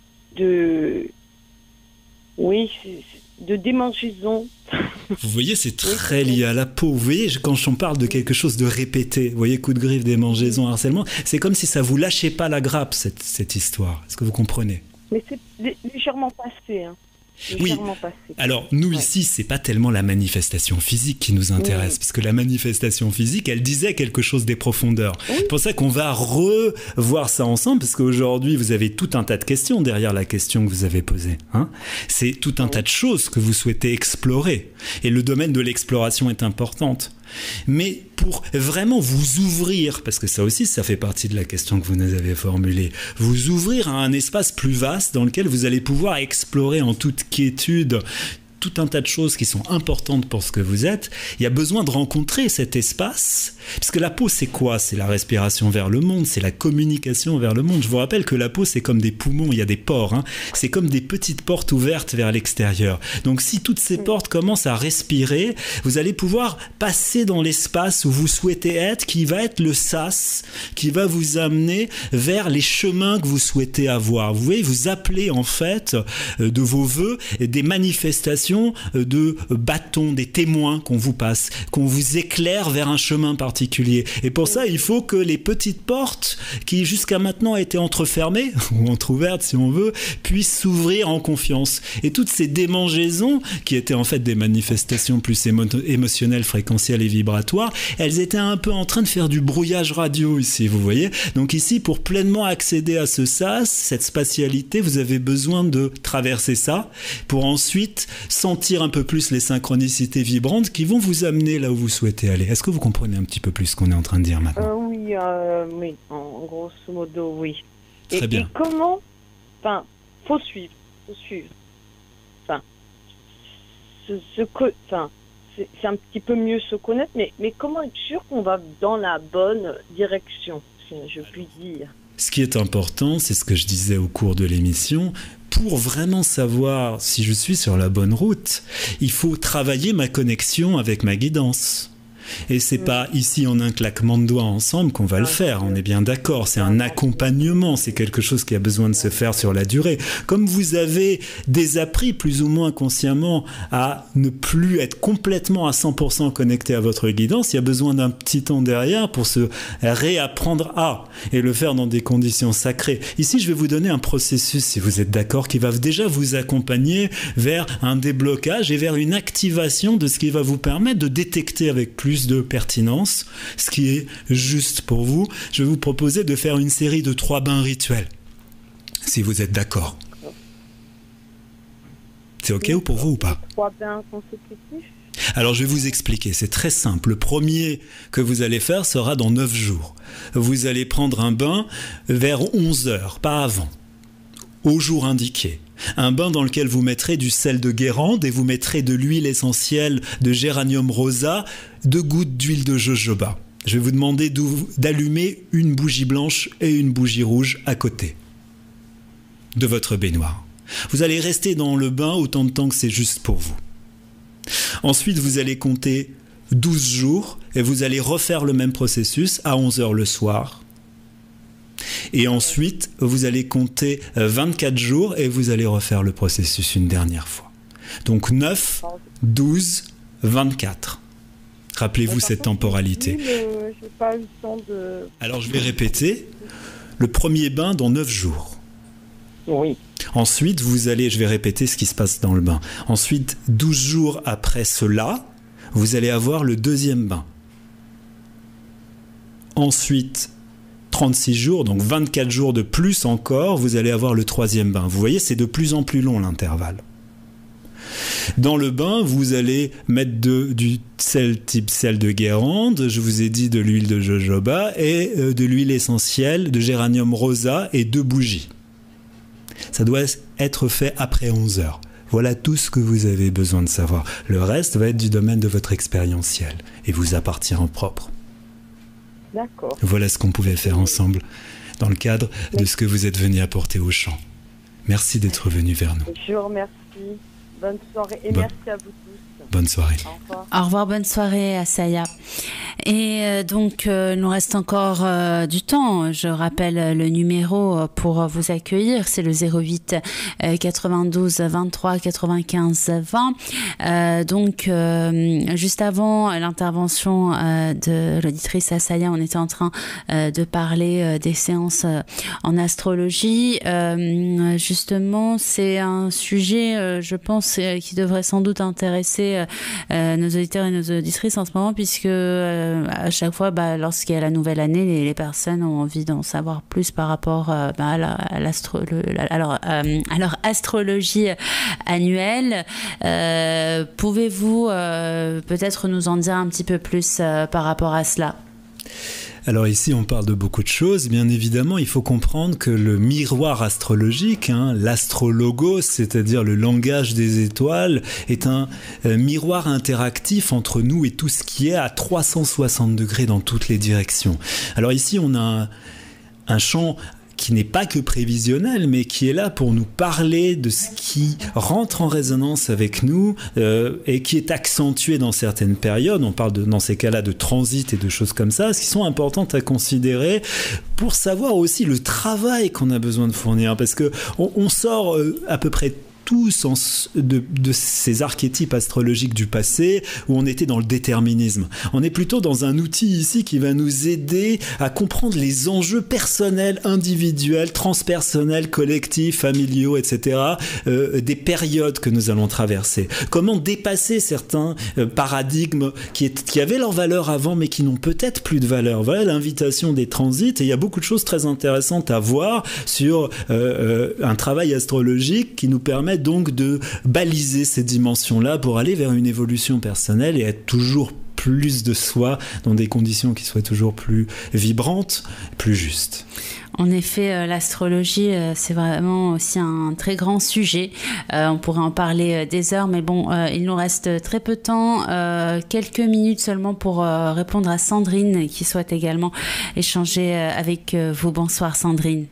démangeaison. Vous voyez, c'est très lié à la peau. Vous voyez, quand on parle de quelque chose de répété, vous voyez, coup de griffe, démangeaison, harcèlement, c'est comme si ça vous lâchait pas la grappe, cette histoire. Est-ce que vous comprenez ? Mais c'est légèrement passé, Oui, alors nous ici, c'est pas tellement la manifestation physique qui nous intéresse, parce que la manifestation physique, elle disait quelque chose des profondeurs. C'est pour ça qu'on va revoir ça ensemble, parce qu'aujourd'hui, vous avez tout un tas de questions derrière la question que vous avez posée. C'est tout un tas de choses que vous souhaitez explorer, et le domaine de l'exploration est importante. Mais pour vraiment vous ouvrir, parce que ça aussi, ça fait partie de la question que vous nous avez formulée, vous ouvrir à un espace plus vaste dans lequel vous allez pouvoir explorer en toute quiétude tout un tas de choses qui sont importantes pour ce que vous êtes. Il y a besoin de rencontrer cet espace, puisque la peau, c'est quoi ? C'est la respiration vers le monde, c'est la communication vers le monde. Je vous rappelle que la peau, c'est comme des poumons, il y a des pores, c'est comme des petites portes ouvertes vers l'extérieur. Donc si toutes ces portes commencent à respirer, vous allez pouvoir passer dans l'espace où vous souhaitez être, qui va être le sas, qui va vous amener vers les chemins que vous souhaitez avoir. Vous voyez, vous appelez en fait de vos vœux des manifestations de bâtons, des témoins qu'on vous passe, qu'on vous éclaire vers un chemin particulier. Et pour ça, il faut que les petites portes qui jusqu'à maintenant étaient entrefermées, ou entrouvertes si on veut, puissent s'ouvrir en confiance. Et toutes ces démangeaisons, qui étaient en fait des manifestations plus émotionnelles, fréquentielles et vibratoires, elles étaient un peu en train de faire du brouillage radio ici, vous voyez. Donc ici, pour pleinement accéder à ce sas, cette spatialité, vous avez besoin de traverser ça, pour ensuite sentir un peu plus les synchronicités vibrantes qui vont vous amener là où vous souhaitez aller. Est-ce que vous comprenez un petit peu plus ce qu'on est en train de dire maintenant ? Oui, en grosso modo, oui. Très bien. Et comment, faut suivre. Enfin, c'est un petit peu mieux se connaître, mais comment être sûr qu'on va dans la bonne direction, si je puis dire? Ce qui est important, c'est ce que je disais au cours de l'émission, pour vraiment savoir si je suis sur la bonne route, il faut travailler ma connexion avec ma guidance. Et c'est pas ici en un claquement de doigts ensemble qu'on va le faire, on est bien d'accord, c'est un accompagnement, c'est quelque chose qui a besoin de se faire sur la durée. Comme vous avez désappris plus ou moins consciemment à ne plus être complètement à 100% connecté à votre guidance, il y a besoin d'un petit temps derrière pour se réapprendre à, et le faire dans des conditions sacrées. Ici, je vais vous donner un processus, si vous êtes d'accord, qui va déjà vous accompagner vers un déblocage et vers une activation de ce qui va vous permettre de détecter avec plus de pertinence ce qui est juste pour vous. Je vais vous proposer de faire une série de 3 bains rituels, si vous êtes d'accord. C'est OK ou pour vous ou pas? 3 bains consécutifs? Alors je vais vous expliquer, c'est très simple. Le premier que vous allez faire sera dans 9 jours. Vous allez prendre un bain vers 11h, pas avant, au jour indiqué. Un bain dans lequel vous mettrez du sel de Guérande et vous mettrez de l'huile essentielle de géranium rosa, 2 gouttes d'huile de jojoba. Je vais vous demander d'allumer une bougie blanche et une bougie rouge à côté de votre baignoire. Vous allez rester dans le bain autant de temps que c'est juste pour vous. Ensuite, vous allez compter 12 jours et vous allez refaire le même processus à 11h le soir. Et ensuite, vous allez compter 24 jours et vous allez refaire le processus une dernière fois. Donc 9, 12, 24. Rappelez-vous cette temporalité. J'ai pas eu le temps de... Alors je vais répéter. Le premier bain dans 9 jours. Oui. Ensuite, je vais répéter ce qui se passe dans le bain. Ensuite, 12 jours après cela, vous allez avoir le deuxième bain. Ensuite, 36 jours, donc 24 jours de plus encore, vous allez avoir le troisième bain. Vous voyez, c'est de plus en plus long l'intervalle. Dans le bain, vous allez mettre du sel type sel de Guérande, je vous ai dit de l'huile de jojoba et de l'huile essentielle de géranium rosa et 2 bougies. Ça doit être fait après 11h. Voilà tout ce que vous avez besoin de savoir. Le reste va être du domaine de votre expérientiel et vous appartient en propre. D'accord. Voilà ce qu'on pouvait faire ensemble dans le cadre de ce que vous êtes venu apporter au chant. Merci d'être venu vers nous. Je vous remercie. Bonne soirée et merci à vous tous. Bonne soirée. Au revoir. Au revoir, bonne soirée Asaya. Et donc, il nous reste encore du temps. Je rappelle le numéro pour vous accueillir. C'est le 08 92 23 95 20. Donc, juste avant l'intervention de l'auditrice Asaya, on était en train de parler des séances en astrologie. Justement, c'est un sujet, je pense, qui devrait sans doute intéresser nos auditeurs et nos auditrices en ce moment, puisque à chaque fois, lorsqu'il y a la nouvelle année, les personnes ont envie d'en savoir plus par rapport à leur astrologie annuelle. Pouvez-vous peut-être nous en dire un petit peu plus par rapport à cela ? Alors ici, on parle de beaucoup de choses. Bien évidemment, il faut comprendre que le miroir astrologique, l'astrologos, c'est-à-dire le langage des étoiles, est un miroir interactif entre nous et tout ce qui est à 360 degrés dans toutes les directions. Alors ici, on a un champ qui n'est pas que prévisionnel, mais qui est là pour nous parler de ce qui rentre en résonance avec nous et qui est accentué dans certaines périodes. On parle dans ces cas-là de transit et de choses comme ça, ce qui sont importantes à considérer pour savoir aussi le travail qu'on a besoin de fournir, parce que on sort à peu près tous de ces archétypes astrologiques du passé où on était dans le déterminisme. On est plutôt dans un outil ici qui va nous aider à comprendre les enjeux personnels, individuels, transpersonnels, collectifs, familiaux, etc. Des périodes que nous allons traverser. Comment dépasser certains paradigmes qui avaient leur valeur avant mais qui n'ont peut-être plus de valeur. Voilà l'invitation des transits, et il y a beaucoup de choses très intéressantes à voir sur un travail astrologique qui nous permet donc de baliser ces dimensions-là pour aller vers une évolution personnelle et être toujours plus de soi dans des conditions qui soient toujours plus vibrantes, plus justes. En effet, l'astrologie, c'est vraiment aussi un très grand sujet. On pourrait en parler des heures, mais bon, il nous reste très peu de temps, quelques minutes seulement pour répondre à Sandrine, qui souhaite également échanger avec vous. Bonsoir Sandrine.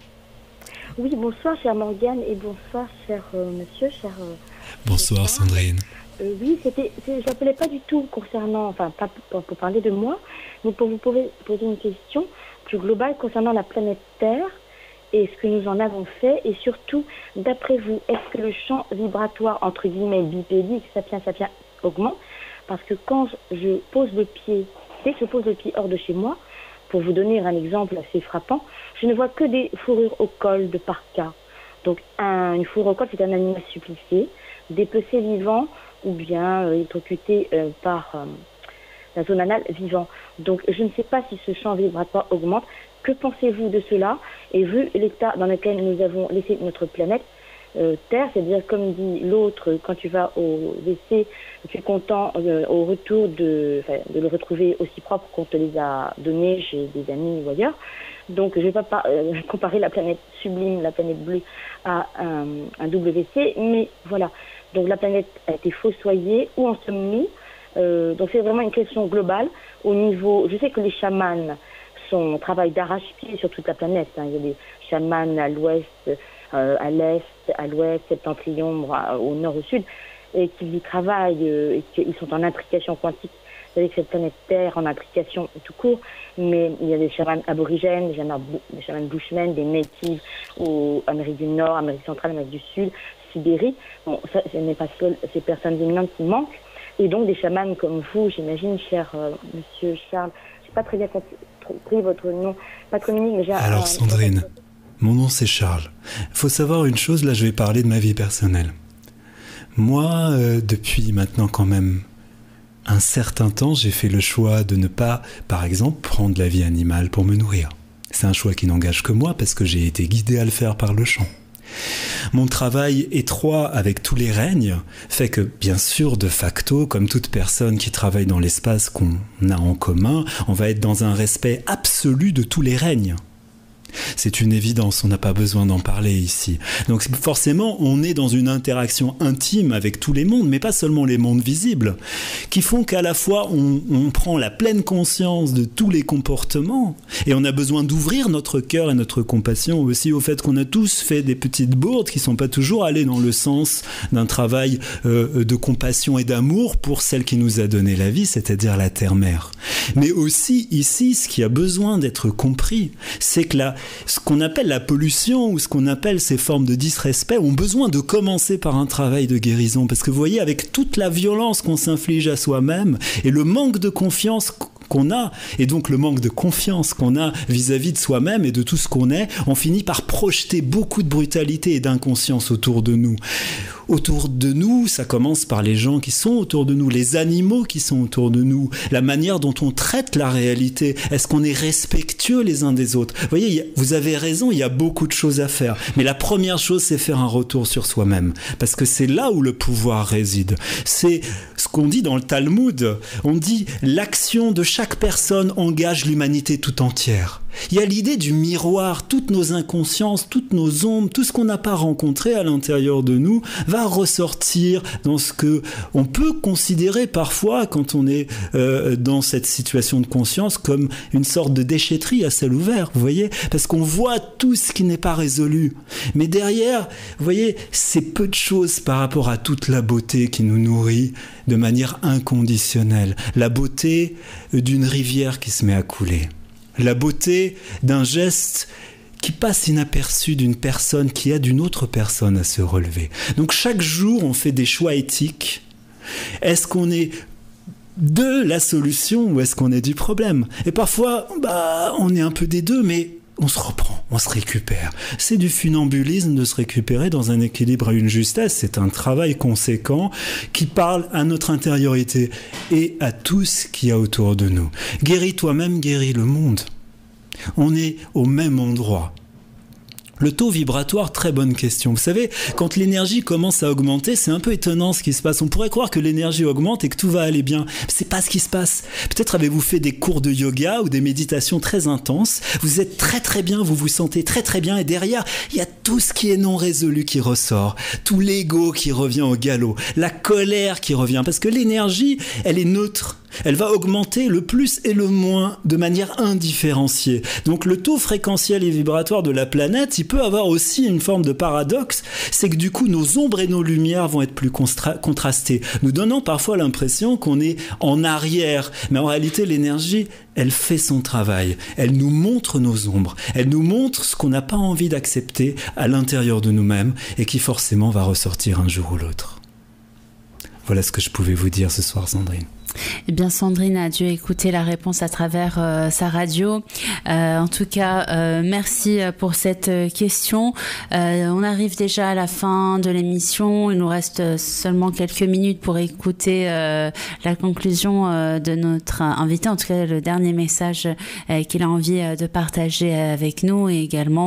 Oui, bonsoir chère Morgane et bonsoir cher monsieur, cher... bonsoir Sandrine. Oui, je n'appelais pas du tout concernant, enfin pas pour parler de moi, mais pour vous poser une question plus globale concernant la planète Terre et ce que nous en avons fait, et surtout, d'après vous, est-ce que le champ vibratoire, entre guillemets, bipédique, sapiens, augmente? Parce que quand je pose le pied, dès que je pose le pied hors de chez moi, pour vous donner un exemple assez frappant, je ne vois que des fourrures au col de parka. Donc une fourrure au col, c'est un animal supplicié, dépecé vivant ou bien électrocuté par la zone anale vivant. Donc je ne sais pas si ce champ vibratoire augmente. Que pensez-vous de cela? Et vu l'état dans lequel nous avons laissé notre planète Terre, c'est-à-dire comme dit l'autre, quand tu vas au WC, tu es content au retour de le retrouver aussi propre qu'on te les a donnés chez des amis ou ailleurs. Donc je ne vais pas comparer la planète sublime, la planète bleue, à un WC, mais voilà. Donc la planète a été fossoyée. Où en sommes-nous? Donc c'est vraiment une question globale au niveau... Je sais que les chamans travaillent d'arrache-pied sur toute la planète. Il y a des chamans à l'ouest, à l'est, à l'ouest, septentrion, au nord, au sud, et qui y travaillent, et qu'ils sont en intrication quantique avec cette planète Terre, en intrication tout court. Mais il y a des chamans aborigènes, des chamans bushmen, des natives en Amérique du Nord, Amérique centrale, Amérique du Sud, Sibérie. Bon, ça, ce n'est pas seul ces personnes éminentes qui manquent. Et donc des chamans comme vous, j'imagine, cher monsieur Charles, je n'ai pas très bien pris votre nom patronymique, mais j'ai... Alors Sandrine, mon nom c'est Charles. Il faut savoir une chose, là je vais parler de ma vie personnelle. Moi, depuis maintenant quand même un certain temps, j'ai fait le choix de ne pas, par exemple, prendre la vie animale pour me nourrir. C'est un choix qui n'engage que moi parce que j'ai été guidé à le faire par le chant. Mon travail étroit avec tous les règnes fait que, bien sûr, de facto, comme toute personne qui travaille dans l'espace qu'on a en commun, on va être dans un respect absolu de tous les règnes. C'est une évidence, on n'a pas besoin d'en parler ici. Donc forcément, on est dans une interaction intime avec tous les mondes, mais pas seulement les mondes visibles, qui font qu'à la fois on prend la pleine conscience de tous les comportements, et on a besoin d'ouvrir notre cœur et notre compassion aussi au fait qu'on a tous fait des petites bourdes qui ne sont pas toujours allées dans le sens d'un travail de compassion et d'amour pour celle qui nous a donné la vie, c'est-à-dire la Terre-Mère. Mais aussi ici, ce qui a besoin d'être compris, c'est que ce qu'on appelle la pollution ou ce qu'on appelle ces formes de disrespect ont besoin de commencer par un travail de guérison. Parce que vous voyez, avec toute la violence qu'on s'inflige à soi-même et le manque de confiance qu'on a, et donc le manque de confiance qu'on a vis-à-vis de soi-même et de tout ce qu'on est, on finit par projeter beaucoup de brutalité et d'inconscience autour de nous. Autour de nous, ça commence par les gens qui sont autour de nous, les animaux qui sont autour de nous, la manière dont on traite la réalité. Est-ce qu'on est respectueux les uns des autres? Vous voyez, vous avez raison, il y a beaucoup de choses à faire. Mais la première chose, c'est faire un retour sur soi-même. Parce que c'est là où le pouvoir réside. C'est ce qu'on dit dans le Talmud. On dit « l'action de chaque personne engage l'humanité tout entière ». Il y a l'idée du miroir, toutes nos inconsciences, toutes nos ombres, tout ce qu'on n'a pas rencontré à l'intérieur de nous va ressortir dans ce que on peut considérer parfois quand on est dans cette situation de conscience comme une sorte de déchetterie à ciel ouvert, vous voyez, parce qu'on voit tout ce qui n'est pas résolu. Mais derrière, vous voyez, c'est peu de choses par rapport à toute la beauté qui nous nourrit de manière inconditionnelle. La beauté d'une rivière qui se met à couler. La beauté d'un geste qui passe inaperçu d'une personne qui aide une autre personne à se relever. Donc chaque jour, on fait des choix éthiques. Est-ce qu'on est de la solution ou est-ce qu'on est du problème? Et parfois, on est un peu des deux, mais on se reprend, on se récupère. C'est du funambulisme de se récupérer dans un équilibre à une justesse. C'est un travail conséquent qui parle à notre intériorité et à tout ce qu'il y a autour de nous. Guéris toi-même, guéris le monde. On est au même endroit. Le taux vibratoire, très bonne question. Vous savez, quand l'énergie commence à augmenter, c'est un peu étonnant ce qui se passe. On pourrait croire que l'énergie augmente et que tout va aller bien. C'est pas ce qui se passe. Peut-être avez-vous fait des cours de yoga ou des méditations très intenses. Vous êtes très très bien, vous vous sentez très très bien et derrière, il y a tout ce qui est non résolu qui ressort. Tout l'ego qui revient au galop. La colère qui revient. Parce que l'énergie, elle est neutre. Elle va augmenter le plus et le moins de manière indifférenciée. Donc le taux fréquentiel et vibratoire de la planète, il peut avoir aussi une forme de paradoxe, c'est que du coup nos ombres et nos lumières vont être plus contrastées, nous donnant parfois l'impression qu'on est en arrière. Mais en réalité l'énergie, elle fait son travail, elle nous montre nos ombres, elle nous montre ce qu'on n'a pas envie d'accepter à l'intérieur de nous-mêmes et qui forcément va ressortir un jour ou l'autre. Voilà ce que je pouvais vous dire ce soir, Sandrine. Eh bien, Sandrine a dû écouter la réponse à travers sa radio. En tout cas, merci pour cette question. On arrive déjà à la fin de l'émission. Il nous reste seulement quelques minutes pour écouter la conclusion de notre invité, en tout cas le dernier message qu'il a envie de partager avec nous et également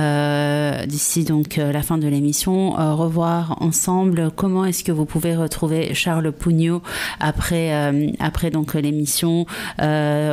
d'ici donc la fin de l'émission, revoir ensemble comment est-ce que vous pouvez retrouver Charles Pougnot après donc l'émission. Vous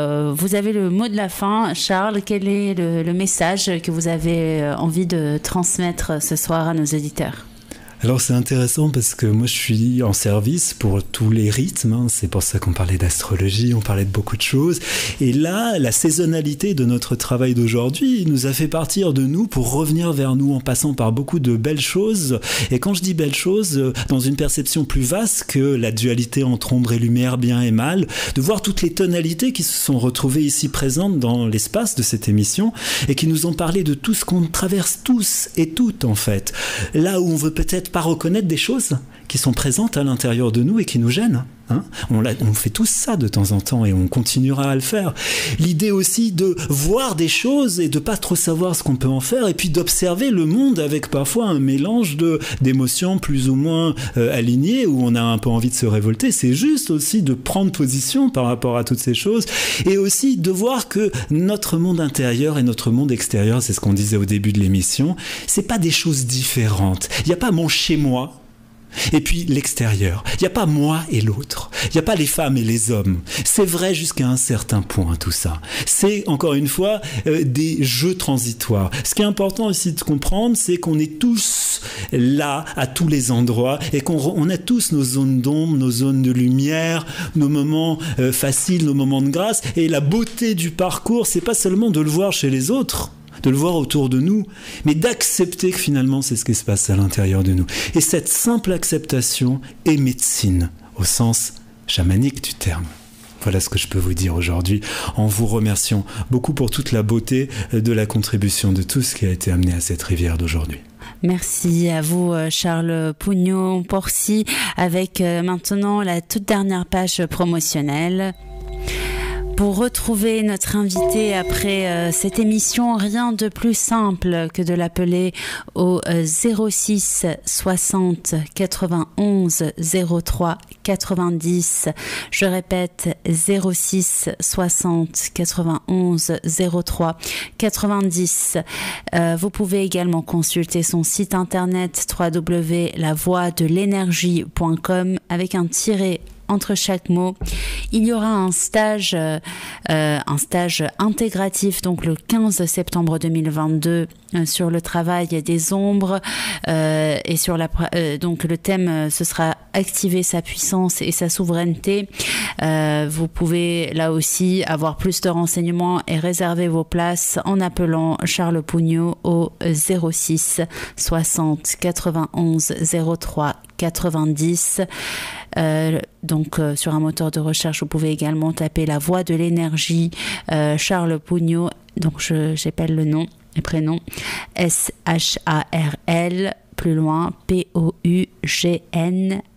avez le mot de la fin. Charles, quel est le message que vous avez envie de transmettre ce soir à nos auditeurs ? Alors c'est intéressant parce que moi je suis en service pour tous les rythmes, hein. C'est pour ça qu'on parlait d'astrologie, on parlait de beaucoup de choses. Et là, la saisonnalité de notre travail d'aujourd'hui nous a fait partir de nous pour revenir vers nous en passant par beaucoup de belles choses. Et quand je dis belles choses, dans une perception plus vaste que la dualité entre ombre et lumière, bien et mal, de voir toutes les tonalités qui se sont retrouvées ici présentes dans l'espace de cette émission et qui nous ont parlé de tout ce qu'on traverse tous et toutes en fait. Là où on veut peut-être pas reconnaître des choses qui sont présentes à l'intérieur de nous et qui nous gênent. Hein, on fait tous ça de temps en temps et on continuera à le faire. L'idée aussi de voir des choses et de pas trop savoir ce qu'on peut en faire et puis d'observer le monde avec parfois un mélange d'émotions plus ou moins alignées où on a un peu envie de se révolter. C'est juste aussi de prendre position par rapport à toutes ces choses et aussi de voir que notre monde intérieur et notre monde extérieur, c'est ce qu'on disait au début de l'émission, c'est pas des choses différentes. Il n'y a pas mon chez-moi et puis l'extérieur. Il n'y a pas moi et l'autre. Il n'y a pas les femmes et les hommes. C'est vrai jusqu'à un certain point tout ça. C'est encore une fois des jeux transitoires. Ce qui est important aussi de comprendre, c'est qu'on est tous là à tous les endroits et qu'on a tous nos zones d'ombre, nos zones de lumière, nos moments faciles, nos moments de grâce. Et la beauté du parcours, c'est pas seulement de le voir chez les autres, de le voir autour de nous, mais d'accepter que finalement c'est ce qui se passe à l'intérieur de nous. Et cette simple acceptation est médecine, au sens chamanique du terme. Voilà ce que je peux vous dire aujourd'hui, en vous remerciant beaucoup pour toute la beauté de la contribution de tout ce qui a été amené à cette rivière d'aujourd'hui. Merci à vous Charles Pougnot. On poursuit avec maintenant la toute dernière page promotionnelle. Pour retrouver notre invité après cette émission, rien de plus simple que de l'appeler au 06 60 91 03 90. Je répète, 06 60 91 03 90. Vous pouvez également consulter son site internet www.lavoidelénergie.com avec un tiret entre chaque mot. Il y aura un stage intégratif donc le 15 septembre 2022 sur le travail des ombres et sur donc le thème ce sera activer sa puissance et sa souveraineté. Vous pouvez là aussi avoir plus de renseignements et réserver vos places en appelant Charles Pougnot au 06 60 91 03 90. Donc sur un moteur de recherche, vous pouvez également taper la voix de l'énergie Charles Pougnot. Donc j'appelle le nom et prénom SHARL plus loin POUGNAUD.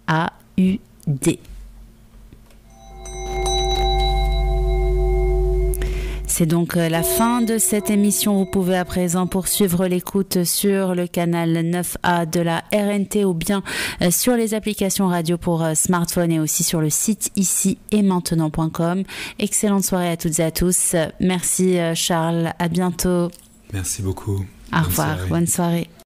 C'est donc la fin de cette émission. Vous pouvez à présent poursuivre l'écoute sur le canal 9A de la RNT ou bien sur les applications radio pour smartphone et aussi sur le site ici et maintenant.com. Excellente soirée à toutes et à tous. Merci Charles, à bientôt. Merci beaucoup. Au revoir, bonne soirée.